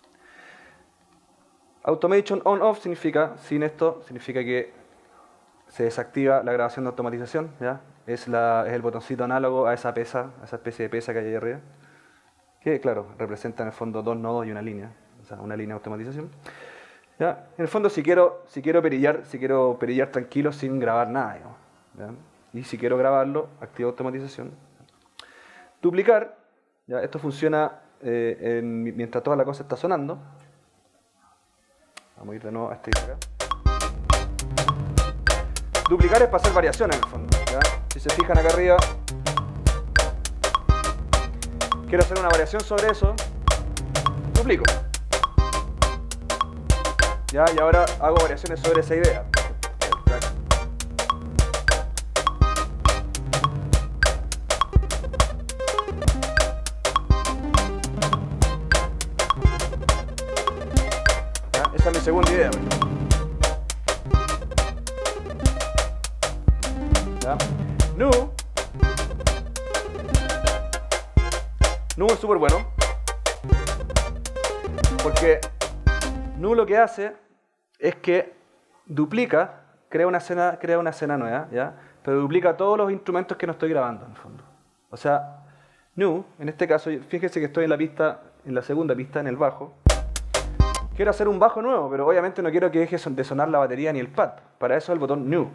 Automation on-off significa, sin esto, significa que se desactiva la grabación de automatización. ¿Ya? Es, la, es el botoncito análogo a esa pesa, a esa especie de pesa que hay ahí arriba. Que, claro, representa en el fondo dos nodos y una línea. O sea, una línea de automatización. ¿Ya? En el fondo, si quiero, si quiero perillar, si quiero perillar tranquilo sin grabar nada, digamos, ¿ya? Y si quiero grabarlo, activo automatización. Duplicar, ¿ya? Esto funciona eh, en, mientras toda la cosa está sonando. Vamos a ir de nuevo a este de acá. Duplicar es para hacer variaciones en el fondo, ¿ya? Si se fijan acá arriba, quiero hacer una variación sobre eso, duplico. ¿Ya? Y ahora hago variaciones sobre esa idea. ¿Ya? Esa es mi segunda idea. ¿Ya? Nu. Nu es súper bueno. Porque Nu lo que hace es que duplica, crea una escena, crea una escena nueva, ¿ya? Pero duplica todos los instrumentos que no estoy grabando, en el fondo. O sea, Nu, en este caso, fíjense que estoy en la pista, en la segunda pista, en el bajo. Quiero hacer un bajo nuevo, pero obviamente no quiero que deje de sonar la batería ni el pad. Para eso el botón Nu.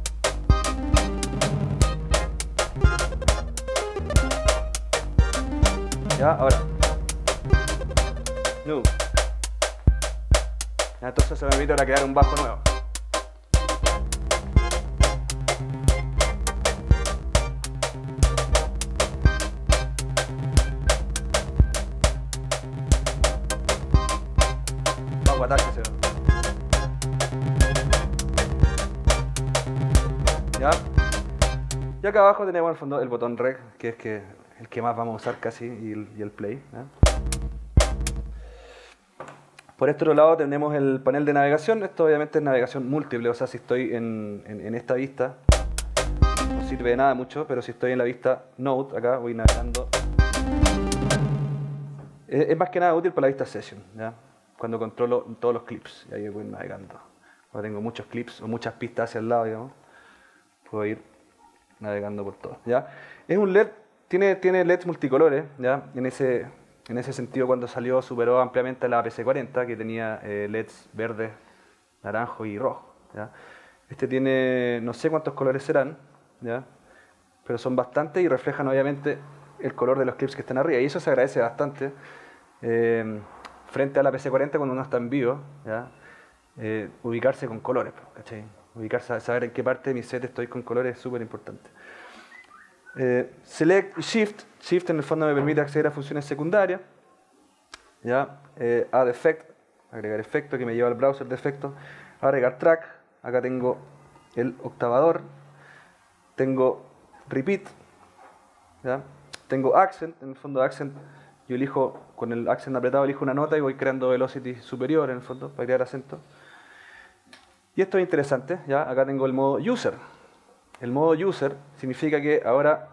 ¿Ya? Ahora. Nu. Entonces se me permite ahora crear un bajo nuevo. Bajo ataque se ve. ¿Ya? Y acá abajo tenemos en el fondo el botón Rec, que es que el que más vamos a usar casi, y el, y el Play. ¿Ya? Por este otro lado tenemos el panel de navegación. Esto obviamente es navegación múltiple, o sea, si estoy en, en, en esta vista, no sirve de nada mucho, pero si estoy en la vista Node, acá voy navegando. Es, es más que nada útil para la vista Session, ¿ya? Cuando controlo todos los clips, y ahí voy navegando. Cuando tengo muchos clips o muchas pistas hacia el lado, digamos, puedo ir navegando por todo, ¿ya? Es un L E D, tiene, tiene L E Ds multicolores, ¿ya? En ese... En ese sentido, cuando salió, superó ampliamente la A P C cuarenta, que tenía eh, L E Ds verdes, naranjo y rojo. ¿Ya? Este tiene, no sé cuántos colores serán, ¿ya? Pero son bastantes y reflejan obviamente el color de los clips que están arriba. Y eso se agradece bastante eh, frente a la A P C cuarenta cuando uno está en vivo, ¿ya? Eh, ubicarse con colores, ¿cachai? Ubicarse, saber en qué parte de mi set estoy con colores es súper importante. Eh, select y Shift. Shift en el fondo me permite acceder a funciones secundarias. ¿Ya? Eh, add Effect, agregar efecto que me lleva al browser de efectos. Agregar track. Acá tengo el octavador. Tengo repeat. ¿Ya? Tengo accent. En el fondo accent yo elijo, con el accent apretado elijo una nota y voy creando velocity superior en el fondo para crear acento. Y esto es interesante. ¿Ya? Acá tengo el modo user. El modo user significa que ahora,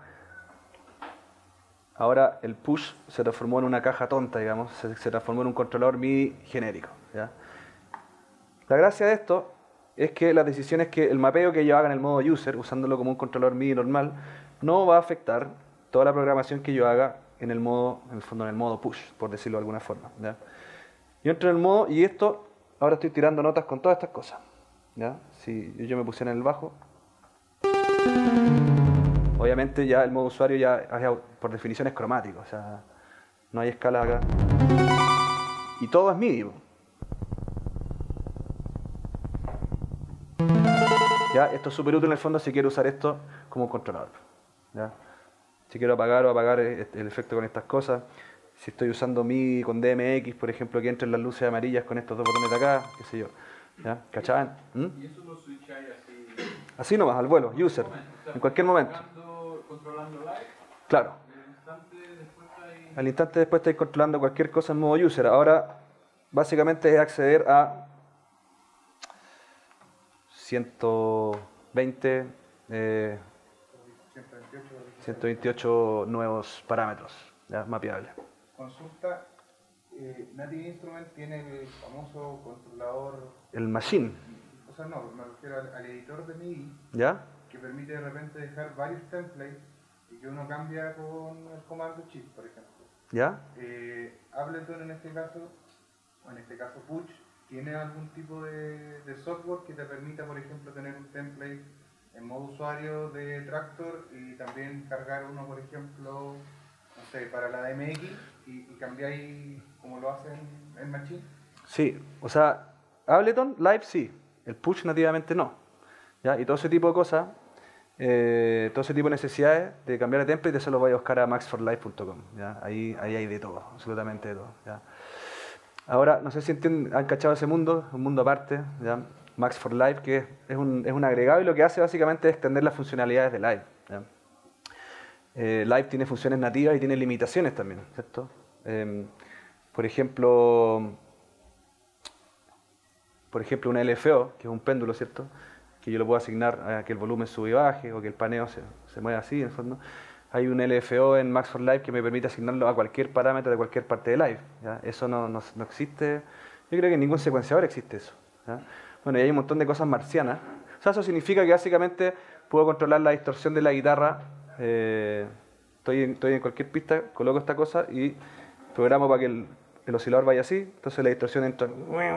ahora el push se transformó en una caja tonta, digamos, se, se transformó en un controlador M I D I genérico. ¿Ya? La gracia de esto es que las decisiones que el mapeo que yo haga en el modo user, usándolo como un controlador M I D I normal, no va a afectar toda la programación que yo haga en el modo, en el fondo en el modo push, por decirlo de alguna forma. ¿Ya? Yo entro en el modo y esto, ahora estoy tirando notas con todas estas cosas. ¿Ya? Si yo me pusiera en el bajo, obviamente ya el modo usuario ya por definición es cromático, o sea, no hay escala acá. Y todo es M I D I. ¿Ya? Esto es súper útil en el fondo si quiero usar esto como controlador. ¿Ya? Si quiero apagar o apagar el efecto con estas cosas. Si estoy usando M I D I con D M X, por ejemplo, que entren las luces amarillas con estos dos botones de acá, qué sé yo. ¿Ya? ¿Cachaban? ¿Mm? ¿Y eso lo switcháis así? Así nomás, al vuelo, user, en cualquier momento. Controlando live. Claro. Al instante después estáis... Al instante después estáis controlando cualquier cosa en modo user. Ahora, básicamente es acceder a ciento veinte, eh, ciento veintiocho nuevos parámetros, ¿ya? Mapeables. Consulta, eh, Native Instruments tiene el famoso controlador, El machine, o sea, no, me refiero al, al editor de M I D I, ¿ya? que permite de repente dejar varios templates y que uno cambia con el comando shift, por ejemplo. ¿Ya? Eh, Ableton en este caso, o en este caso Puch, ¿tiene algún tipo de, de software que te permita, por ejemplo, tener un template en modo usuario de Tractor y también cargar uno, por ejemplo, no sé, para la M X y, y cambiáis como lo hacen en Machine? Sí, o sea, Ableton Live sí, el Push nativamente no, ¿ya? Y todo ese tipo de cosas, eh, todo ese tipo de necesidades de cambiar de template, eso lo voy a buscar a max for live punto com, ¿ya? Ahí, ahí hay de todo, absolutamente de todo, ¿ya? Ahora, no sé si entienden, han cachado ese mundo, un mundo aparte, ¿ya? Max for Live, que es un, es un agregado y lo que hace básicamente es extender las funcionalidades de Live, ¿ya? Eh, Live tiene funciones nativas y tiene limitaciones también, ¿cierto? Eh, por ejemplo, por ejemplo, un L F O, que es un péndulo, ¿cierto? Que yo lo puedo asignar a que el volumen sube y baje o que el paneo se, se mueva así, en el fondo. Hay un L F O en Max for Live que me permite asignarlo a cualquier parámetro de cualquier parte de Live, ¿ya? Eso no, no, no existe, yo creo que en ningún secuenciador existe eso, ¿ya? Bueno, y hay un montón de cosas marcianas. O sea, eso significa que básicamente puedo controlar la distorsión de la guitarra. Eh, estoy, en, estoy en cualquier pista, coloco esta cosa y programo para que el, el oscilador vaya así. Entonces la distorsión entra.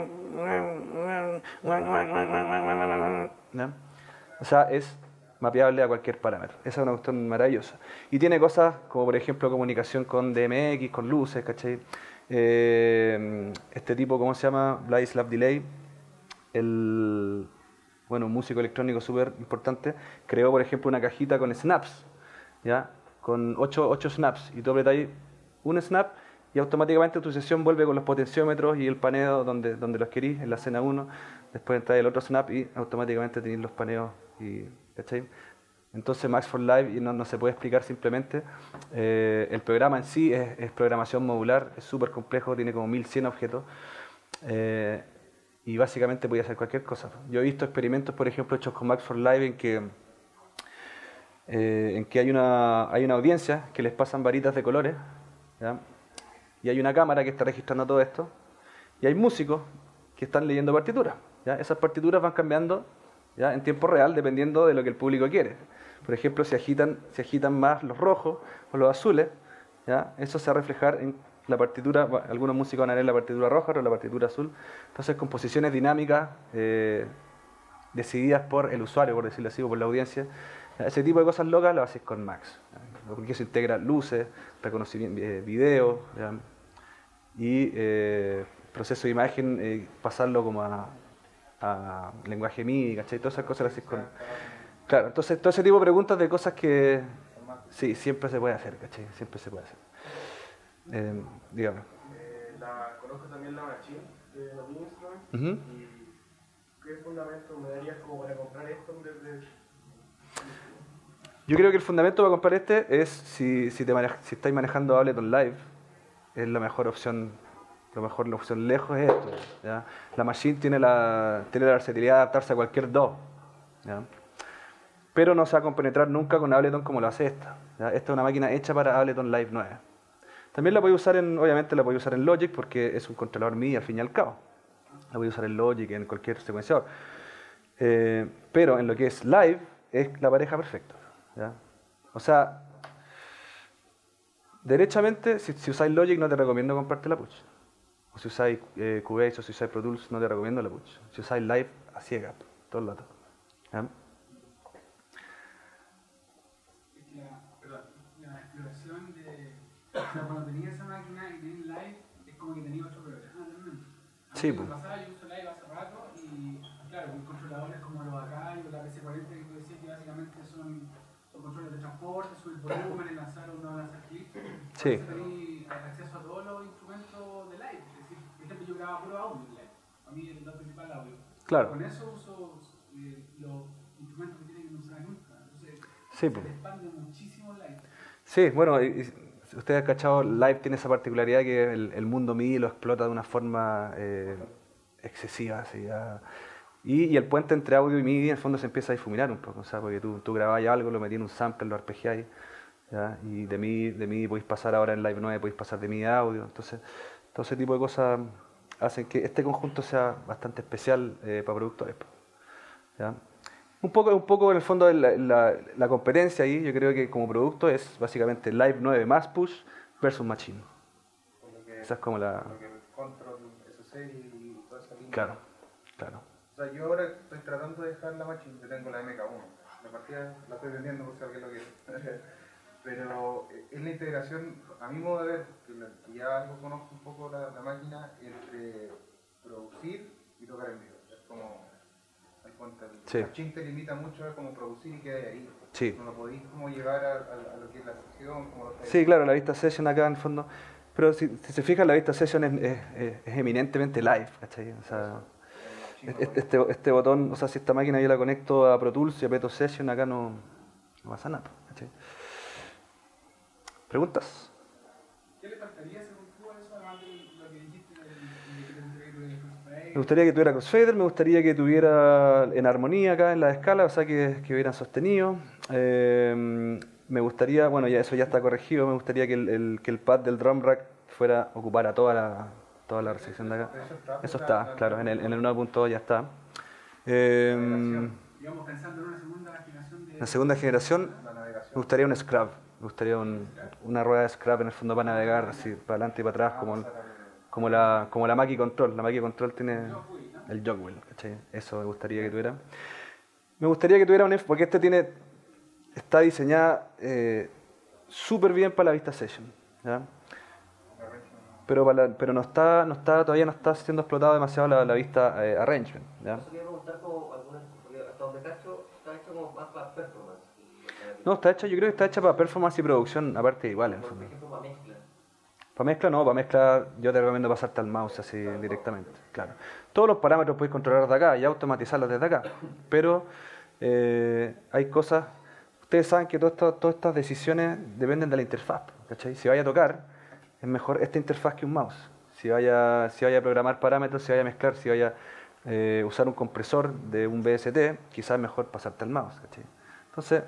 ¿Ya? O sea, es mapeable a cualquier parámetro. Esa es una cuestión maravillosa. Y tiene cosas como, por ejemplo, comunicación con D M X, con luces, ¿cachai? Eh, este tipo, ¿cómo se llama? Vladislav Delay. El, bueno, un músico electrónico súper importante, creó, por ejemplo, una cajita con snaps, ¿ya? Con ocho snaps, y tú apretáis un snap y automáticamente tu sesión vuelve con los potenciómetros y el paneo donde, donde los querís, en la escena uno, después entráis el otro snap y automáticamente tenéis los paneos, y, ¿cachai? Entonces Max for Live y no, no se puede explicar simplemente. Eh, el programa en sí es, es programación modular, es súper complejo, tiene como mil cien objetos. Eh, Y básicamente podía hacer cualquier cosa. Yo he visto experimentos, por ejemplo, hechos con Max for Live en que, eh, en que hay, una, hay una audiencia que les pasan varitas de colores, ¿ya? Y hay una cámara que está registrando todo esto, y hay músicos que están leyendo partituras, ¿ya? Esas partituras van cambiando, ¿ya? En tiempo real dependiendo de lo que el público quiere. Por ejemplo, si agitan, si agitan más los rojos o los azules, ¿ya? Eso se va a reflejar en la partitura. Algunos músicos van a leer la partitura roja, otros la partitura azul. Entonces, composiciones dinámicas eh, decididas por el usuario, por decirlo así, o por la audiencia. Ese tipo de cosas locas lo haces con Max, porque eso integra luces, reconocimiento, eh, video, ¿ya? Y eh, proceso de imagen, eh, pasarlo como a, a lenguaje M I D I, ¿cachai? Todas esas cosas las haces con... Claro, entonces todo ese tipo de preguntas de cosas que sí, siempre se puede hacer, ¿cachai? Siempre se puede hacer. Eh, dígame. Eh, la, conozco también la Machine de Native Instruments. Uh-huh. ¿Y qué fundamento me darías como para comprar esto en vez de...? Yo creo que el fundamento para comprar este es si, si, te maneja, si estáis manejando Ableton Live, es la mejor opción, la mejor la opción lejos es esto, ¿ya? La Machine tiene la, tiene la versatilidad de adaptarse a cualquier D A W, ¿ya? Pero no se va a compenetrar nunca con Ableton como lo hace esta, ¿ya? Esta es una máquina hecha para Ableton Live nueve. También la podéis usar en, obviamente la podéis usar en Logic porque es un controlador M I D I al fin y al cabo. La podéis usar en Logic, en cualquier secuenciador. Eh, pero en lo que es Live, es la pareja perfecta, ¿ya? O sea, derechamente, si, si usáis Logic no te recomiendo comprarte la Puch. O si usáis eh, Cubase o si usáis Pro Tools no te recomiendo la Puch. Si usáis Live, a ciegas, todo el rato, ¿ya? La exploración de... O sea, cuando tenía esa máquina y tenía Live, es como que tenía otro programa realmente. A mí Sí, me pues. pasaba, yo uso Live hace rato y, claro, con controladores como los acá y la P C cuarenta que tú decías que básicamente son, son controles de transporte, subir volumen, enlazar o no enlazar clics. Sí. Tenía acceso a todos los instrumentos de Live. Es decir, por ejemplo, yo grababa puro audio en Live. A mí el principal audio. Claro. Con eso uso eh, los instrumentos que tienen que no usar nunca. Entonces, Sí, se pues. expande muchísimo Live. Sí, bueno, y, y, ustedes han cachado, Live tiene esa particularidad que el, el mundo M I D I lo explota de una forma eh, excesiva, así, ya, Y, y el puente entre audio y MIDI en el fondo se empieza a difuminar un poco, o sea, porque tú, tú grabáis algo, lo metí en un sample, lo arpegiáis, ¿ya? Y de MIDI, de MIDI podéis pasar ahora en Live nueve, podéis pasar de MIDI a audio. Entonces, todo ese tipo de cosas hacen que este conjunto sea bastante especial eh, para productores. ¿Ya? Un poco, un poco en el fondo la, la, la competencia ahí, yo creo que como producto es básicamente Live nueve más Push versus Machine. Que, Esa es como la... Lo que el Control S seis y toda esa línea. Claro, claro. O sea, yo ahora estoy tratando de dejar la Machine, yo tengo la M K uno. La partida la estoy vendiendo por si alguien lo quiere. Pero es la integración, a mi modo de ver, que, la, que ya algo conozco un poco la, la máquina, entre producir y tocar en vivo. Es como el puente. El sí. Machine te limita mucho a como producir y que hay ahí. Sí. No lo podéis como llevar a, a, a lo que es la sesión. Como lo sí, claro, la vista session acá en el fondo. Pero si, si se fijan, la vista session es, es, es, es eminentemente live, ¿cachai? O sea, este, este, este botón, o sea, si esta máquina yo la conecto a Pro Tools y aprieto session, acá no, no pasa nada, ¿cachai? ¿Preguntas? ¿Qué le faltaría según tú a eso, además de lo que dijiste de, de que te gustaría que tuviera crossfade? Me gustaría que tuviera crossfader, me gustaría que tuviera en armonía acá en la escala, o sea, que, que hubieran sostenido. Eh, me gustaría, bueno, ya eso ya está corregido, me gustaría que el, el, que el pad del drum rack fuera, ocupara toda la, toda la sección de acá. Eso está, Eso está, claro, en el, en el nueve punto dos ya está. Eh, Digamos, pensando en una segunda generación de... la segunda generación, la me navegación. gustaría un scrap, me gustaría un, una rueda de scrap en el fondo para navegar así para adelante y para atrás, como, como la, como la Mackie Control. La Mackie Control tiene el jogwheel, ¿cachai? Eso me gustaría que tuviera. Me gustaría que tuviera un F, porque este tiene, está diseñada eh, súper bien para la vista session, ¿ya? Pero, para la, pero no está, no está, todavía no está siendo explotado demasiado la, la vista eh, arrangement, ¿ya? Eso quería preguntar como algunas, porque hasta donde cacho está hecho como más para performance. No, está hecha, yo creo que está hecha para performance y producción, aparte igual, en Por fondo. ejemplo, para mezcla. Para mezcla no, para mezcla yo te recomiendo pasarte al mouse así directamente, claro. Todos los parámetros puedes controlar desde acá y automatizarlos desde acá, pero eh, hay cosas, ustedes saben que todas estas, todas estas decisiones dependen de la interfaz, ¿cachai? Si vaya a tocar, es mejor esta interfaz que un mouse. Si vaya, si vaya a programar parámetros, si vaya a mezclar, si vaya a eh, usar un compresor de un V S T, quizás es mejor pasarte al mouse, ¿cachai? Entonces,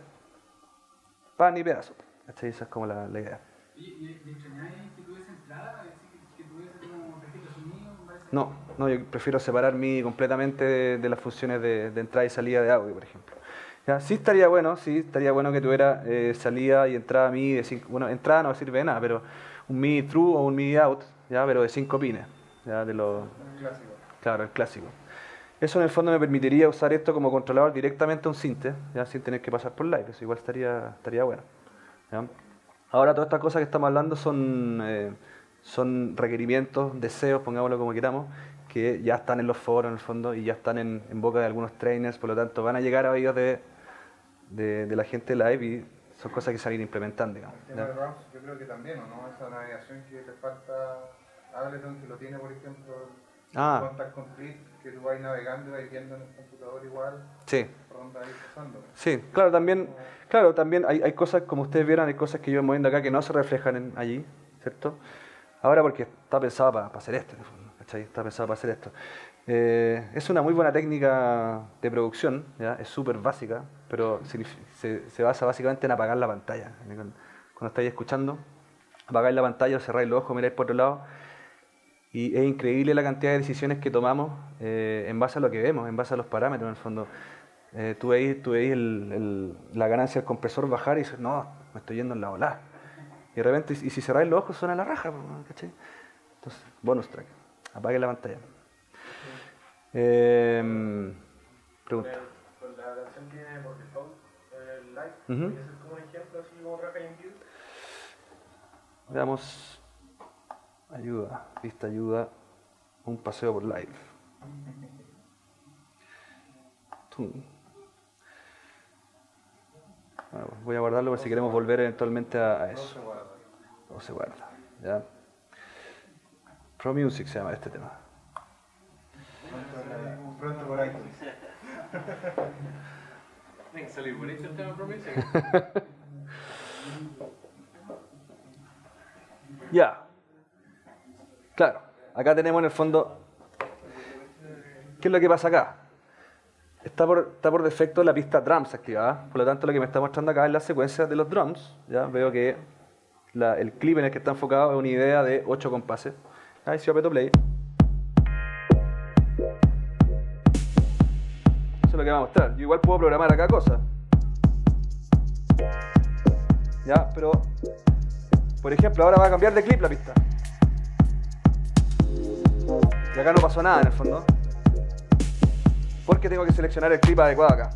pan y pedazo, ¿cachai? Esa es como la, la idea. ¿Y le extrañáis que tuviese entrada? ¿Que tuviese como registro sonido? No, no, yo prefiero separar MIDI completamente de, de las funciones de, de entrada y salida de audio, por ejemplo. ¿Ya? Sí estaría bueno, sí estaría bueno que tuviera eh, salida y entrada MIDI de cinco, bueno, entrada no sirve de nada, pero un MIDI through o un MIDI out, ¿ya? Pero de cinco pines, ¿ya? De los, Clásico. claro, el clásico. Eso en el fondo me permitiría usar esto como controlador directamente a un sinte, ¿ya? Sin tener que pasar por live, eso igual estaría, estaría bueno, ¿ya? Ahora todas estas cosas que estamos hablando son, eh, son requerimientos, deseos, pongámoslo como queramos, que ya están en los foros en el fondo y ya están en, en boca de algunos trainers, por lo tanto van a llegar a oídos de, de, de la gente live y son cosas que se van a ir implementando, digamos. El tema de Routes yo creo que también, ¿o no? Esa navegación que te falta Ableton, que lo tiene, por ejemplo, Ah. Contact Complete, que tú vas navegando y vas viendo en el computador igual, Sí. por dónde vas pasando. Sí, claro, también, claro, también hay, hay cosas, como ustedes vieron, hay cosas que yo voy moviendo acá que no se reflejan en, allí, ¿cierto? Ahora porque está pensado para, para hacer esto, ¿cachai? Está pensado para hacer esto. Eh, es una muy buena técnica de producción, ¿ya? Es súper básica, pero se, se basa básicamente en apagar la pantalla. Cuando estáis escuchando, apagáis la pantalla, cerráis los ojos, miráis por otro lado, y es increíble la cantidad de decisiones que tomamos eh, en base a lo que vemos, en base a los parámetros, en el fondo. Eh, tú veis, tú veis el, el, la ganancia del compresor bajar y dices, no, me estoy yendo en la ola. Y de repente, y si cerráis los ojos, suena la raja, ¿cachai? Entonces, bonus track, apague la pantalla. Eh, pregunta. Con la canción que tiene por default, el live, Uh-huh. ¿puede ser como un ejemplo así como Rafa en View? Veamos. Ayuda, vista ayuda, un paseo por live. Tum. Bueno, voy a guardarlo por si queremos volver eventualmente a, a eso. No se guarda. ¿Ya? Pro Music se llama este tema. Pronto por ahí. Tiene que salir bonito el tema promedio. Ya. Claro, acá tenemos en el fondo, ¿qué es lo que pasa acá? está por, está por defecto la pista drums activada, por lo tanto lo que me está mostrando acá es la secuencia de los drums. ¿Ya? Veo que la, el clip en el que está enfocado es una idea de ocho compases. Ahí si yo aprieto play, eso es lo que va a mostrar. Yo igual puedo programar acá cosas, ¿ya? Pero por ejemplo ahora va a cambiar de clip la pista y acá no pasó nada en el fondo, porque tengo que seleccionar el clip adecuado acá.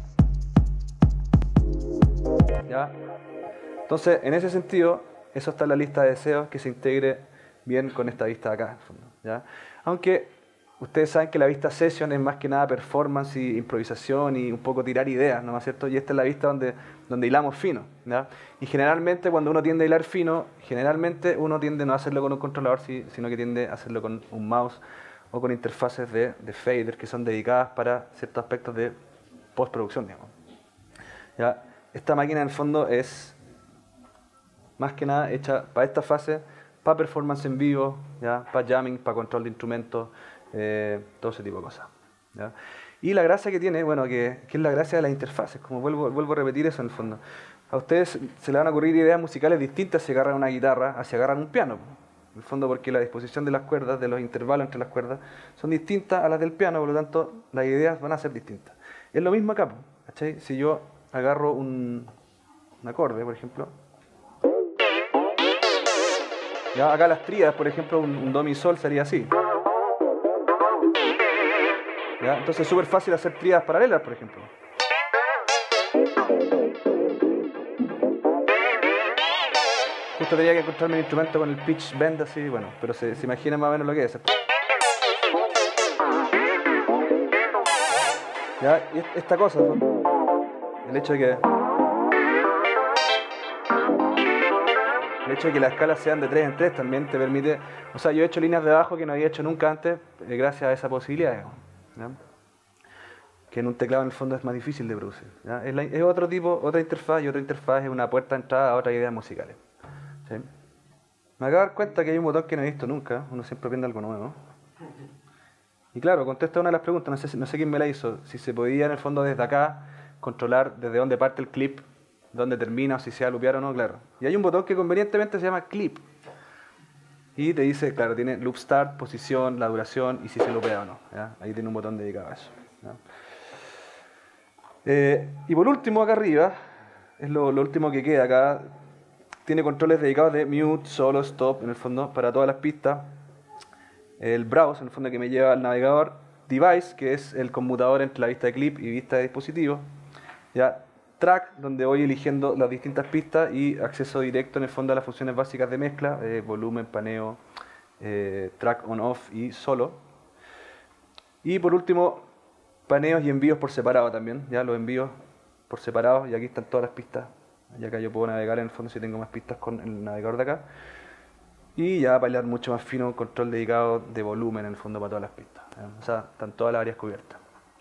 ¿Ya? Entonces, en ese sentido, eso está en la lista de deseos, que se integre bien con esta vista de acá, en el fondo, ¿ya? Aunque ustedes saben que la vista Session es más que nada performance y improvisación y un poco tirar ideas, ¿no es cierto? Y esta es la vista donde, donde hilamos fino, ¿ya? Y generalmente cuando uno tiende a hilar fino, generalmente uno tiende no a hacerlo con un controlador, sino que tiende a hacerlo con un mouse o con interfaces de, de fader que son dedicadas para ciertos aspectos de postproducción, digamos. ¿Ya? Esta máquina en el fondo es más que nada hecha para esta fase, para performance en vivo, ¿ya? Para jamming, para control de instrumentos, eh, todo ese tipo de cosas, ¿ya? Y la gracia que tiene, bueno, que, que es la gracia de las interfaces, como vuelvo, vuelvo a repetir eso en el fondo. A ustedes se les van a ocurrir ideas musicales distintas si agarran una guitarra, si agarran un piano. En el fondo porque la disposición de las cuerdas, de los intervalos entre las cuerdas, son distintas a las del piano, por lo tanto las ideas van a ser distintas. Es lo mismo acá, ¿cachai? Si yo agarro un, un acorde, por ejemplo, ya acá las tríadas, por ejemplo, un, un do mi sol sería así. ¿Ya? Entonces es súper fácil hacer tríadas paralelas, por ejemplo. Justo tenía que encontrarme el instrumento con el pitch bend así, bueno, pero se, se imagina más o menos lo que es. ¿Ya? Y esta cosa, ¿no? El hecho de que el hecho de que las escalas sean de tres en tres también te permite, o sea, yo he hecho líneas de bajo que no había hecho nunca antes, eh, gracias a esa posibilidad, ¿ya? Que en un teclado en el fondo es más difícil de producir, ¿ya? Es, la, es otro tipo, otra interfaz, y otra interfaz es una puerta de entrada a otras ideas musicales, ¿sí? Me acabo de dar cuenta que hay un botón que no he visto nunca, uno siempre aprende algo nuevo. Y claro, contesto una de las preguntas, no sé, no sé quién me la hizo, si se podía en el fondo desde acá controlar desde dónde parte el clip, dónde termina, o si se va a loopear o no, claro. Y hay un botón que convenientemente se llama clip. Y te dice, claro, tiene loop start, posición, la duración y si se loopea o no, ¿ya? Ahí tiene un botón dedicado a eso, ¿ya? Eh, y por último, acá arriba, es lo, lo último que queda acá, tiene controles dedicados de mute, solo, stop, en el fondo, para todas las pistas. El browse, en el fondo, que me lleva al navegador. Device, que es el conmutador entre la vista de clip y vista de dispositivo. ¿Ya? Track, donde voy eligiendo las distintas pistas y acceso directo en el fondo a las funciones básicas de mezcla, eh, volumen, paneo, eh, track on-off y solo. Y por último, paneos y envíos por separado también, ya los envíos por separado, y aquí están todas las pistas, y acá yo puedo navegar en el fondo si tengo más pistas con el navegador de acá. Y ya para bailar mucho más fino, un control dedicado de volumen en el fondo para todas las pistas, ¿ya? O sea, están todas las áreas cubiertas.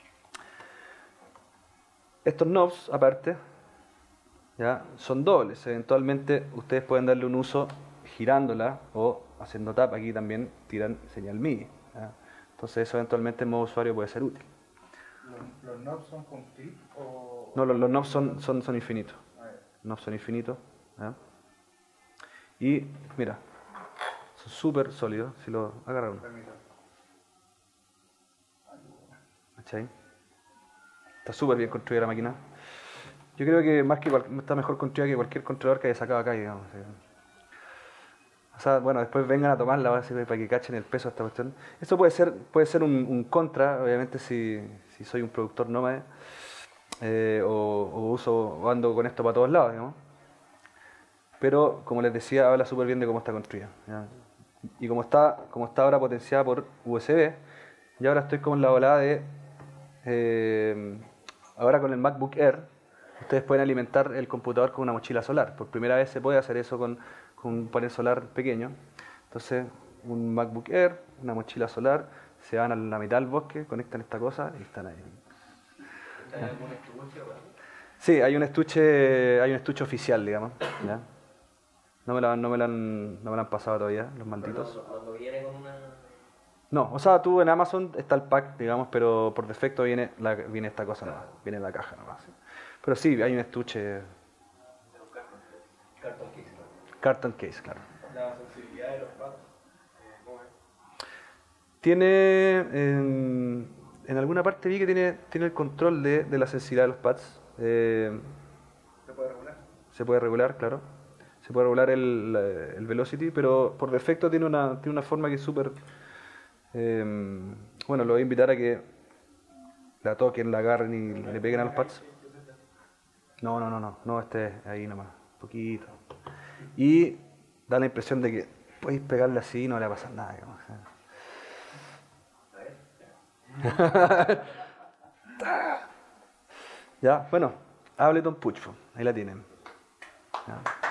Estos knobs, aparte, ¿ya? Son dobles. Eventualmente ustedes pueden darle un uso girándola o haciendo tap. Aquí también tiran señal M I D I, ¿ya? Entonces eso eventualmente en modo usuario puede ser útil. ¿Los, los knobs son con clip o...? No, los, los knobs son, son, son infinitos. A ver. Knobs son infinitos, ¿ya? Y mira, son súper sólidos. Si lo agarran uno, Permítame. ¿cachai? Está súper bien construida la máquina. Yo creo que más que cual, está mejor construida que cualquier controlador que haya sacado acá, digamos. O sea, bueno, después vengan a tomarla base para que cachen el peso de esta cuestión. Eso puede ser, puede ser un, un contra, obviamente, si, si soy un productor nómade, eh, o, o uso o ando con esto para todos lados, digamos. Pero, como les decía, habla súper bien de cómo está construida, ¿ya? Y como está, como está ahora potenciada por U S B, y ahora estoy con la volada de... Eh, ahora con el MacBook Air, ustedes pueden alimentar el computador con una mochila solar. Por primera vez se puede hacer eso con, con un panel solar pequeño. Entonces, un MacBook Air, una mochila solar, se van a la mitad del bosque, conectan esta cosa y están ahí. ¿Hay algún estuche o algo? Sí, hay un estuche, hay un estuche oficial, digamos, ¿ya? No me, la, no, me la han, no me la han pasado todavía, los malditos. Cuando, cuando viene con una... No, o sea, tú en Amazon está el pack, digamos, pero por defecto viene, la, viene esta cosa nomás, viene la caja nomás. ¿sí? Pero sí, hay un estuche, Carton case, ¿no? carton case, claro. La sensibilidad de los pads, eh, ¿cómo es? Tiene, en, en alguna parte vi que tiene, tiene el control de, de la sensibilidad de los pads. eh, ¿Se puede regular? se puede regular, claro. Se puede regular el, la- el velocity, pero por defecto tiene una, tiene una forma que es súper... eh, bueno, lo voy a invitar a que la toquen, la agarren y le peguen a los pads. No, no, no, no, no, este ahí nomás, poquito. Y da la impresión de que podéis pegarle así y no le va a pasar nada. Digamos. Ya, bueno, Ableton Push, ahí la tienen. Ya.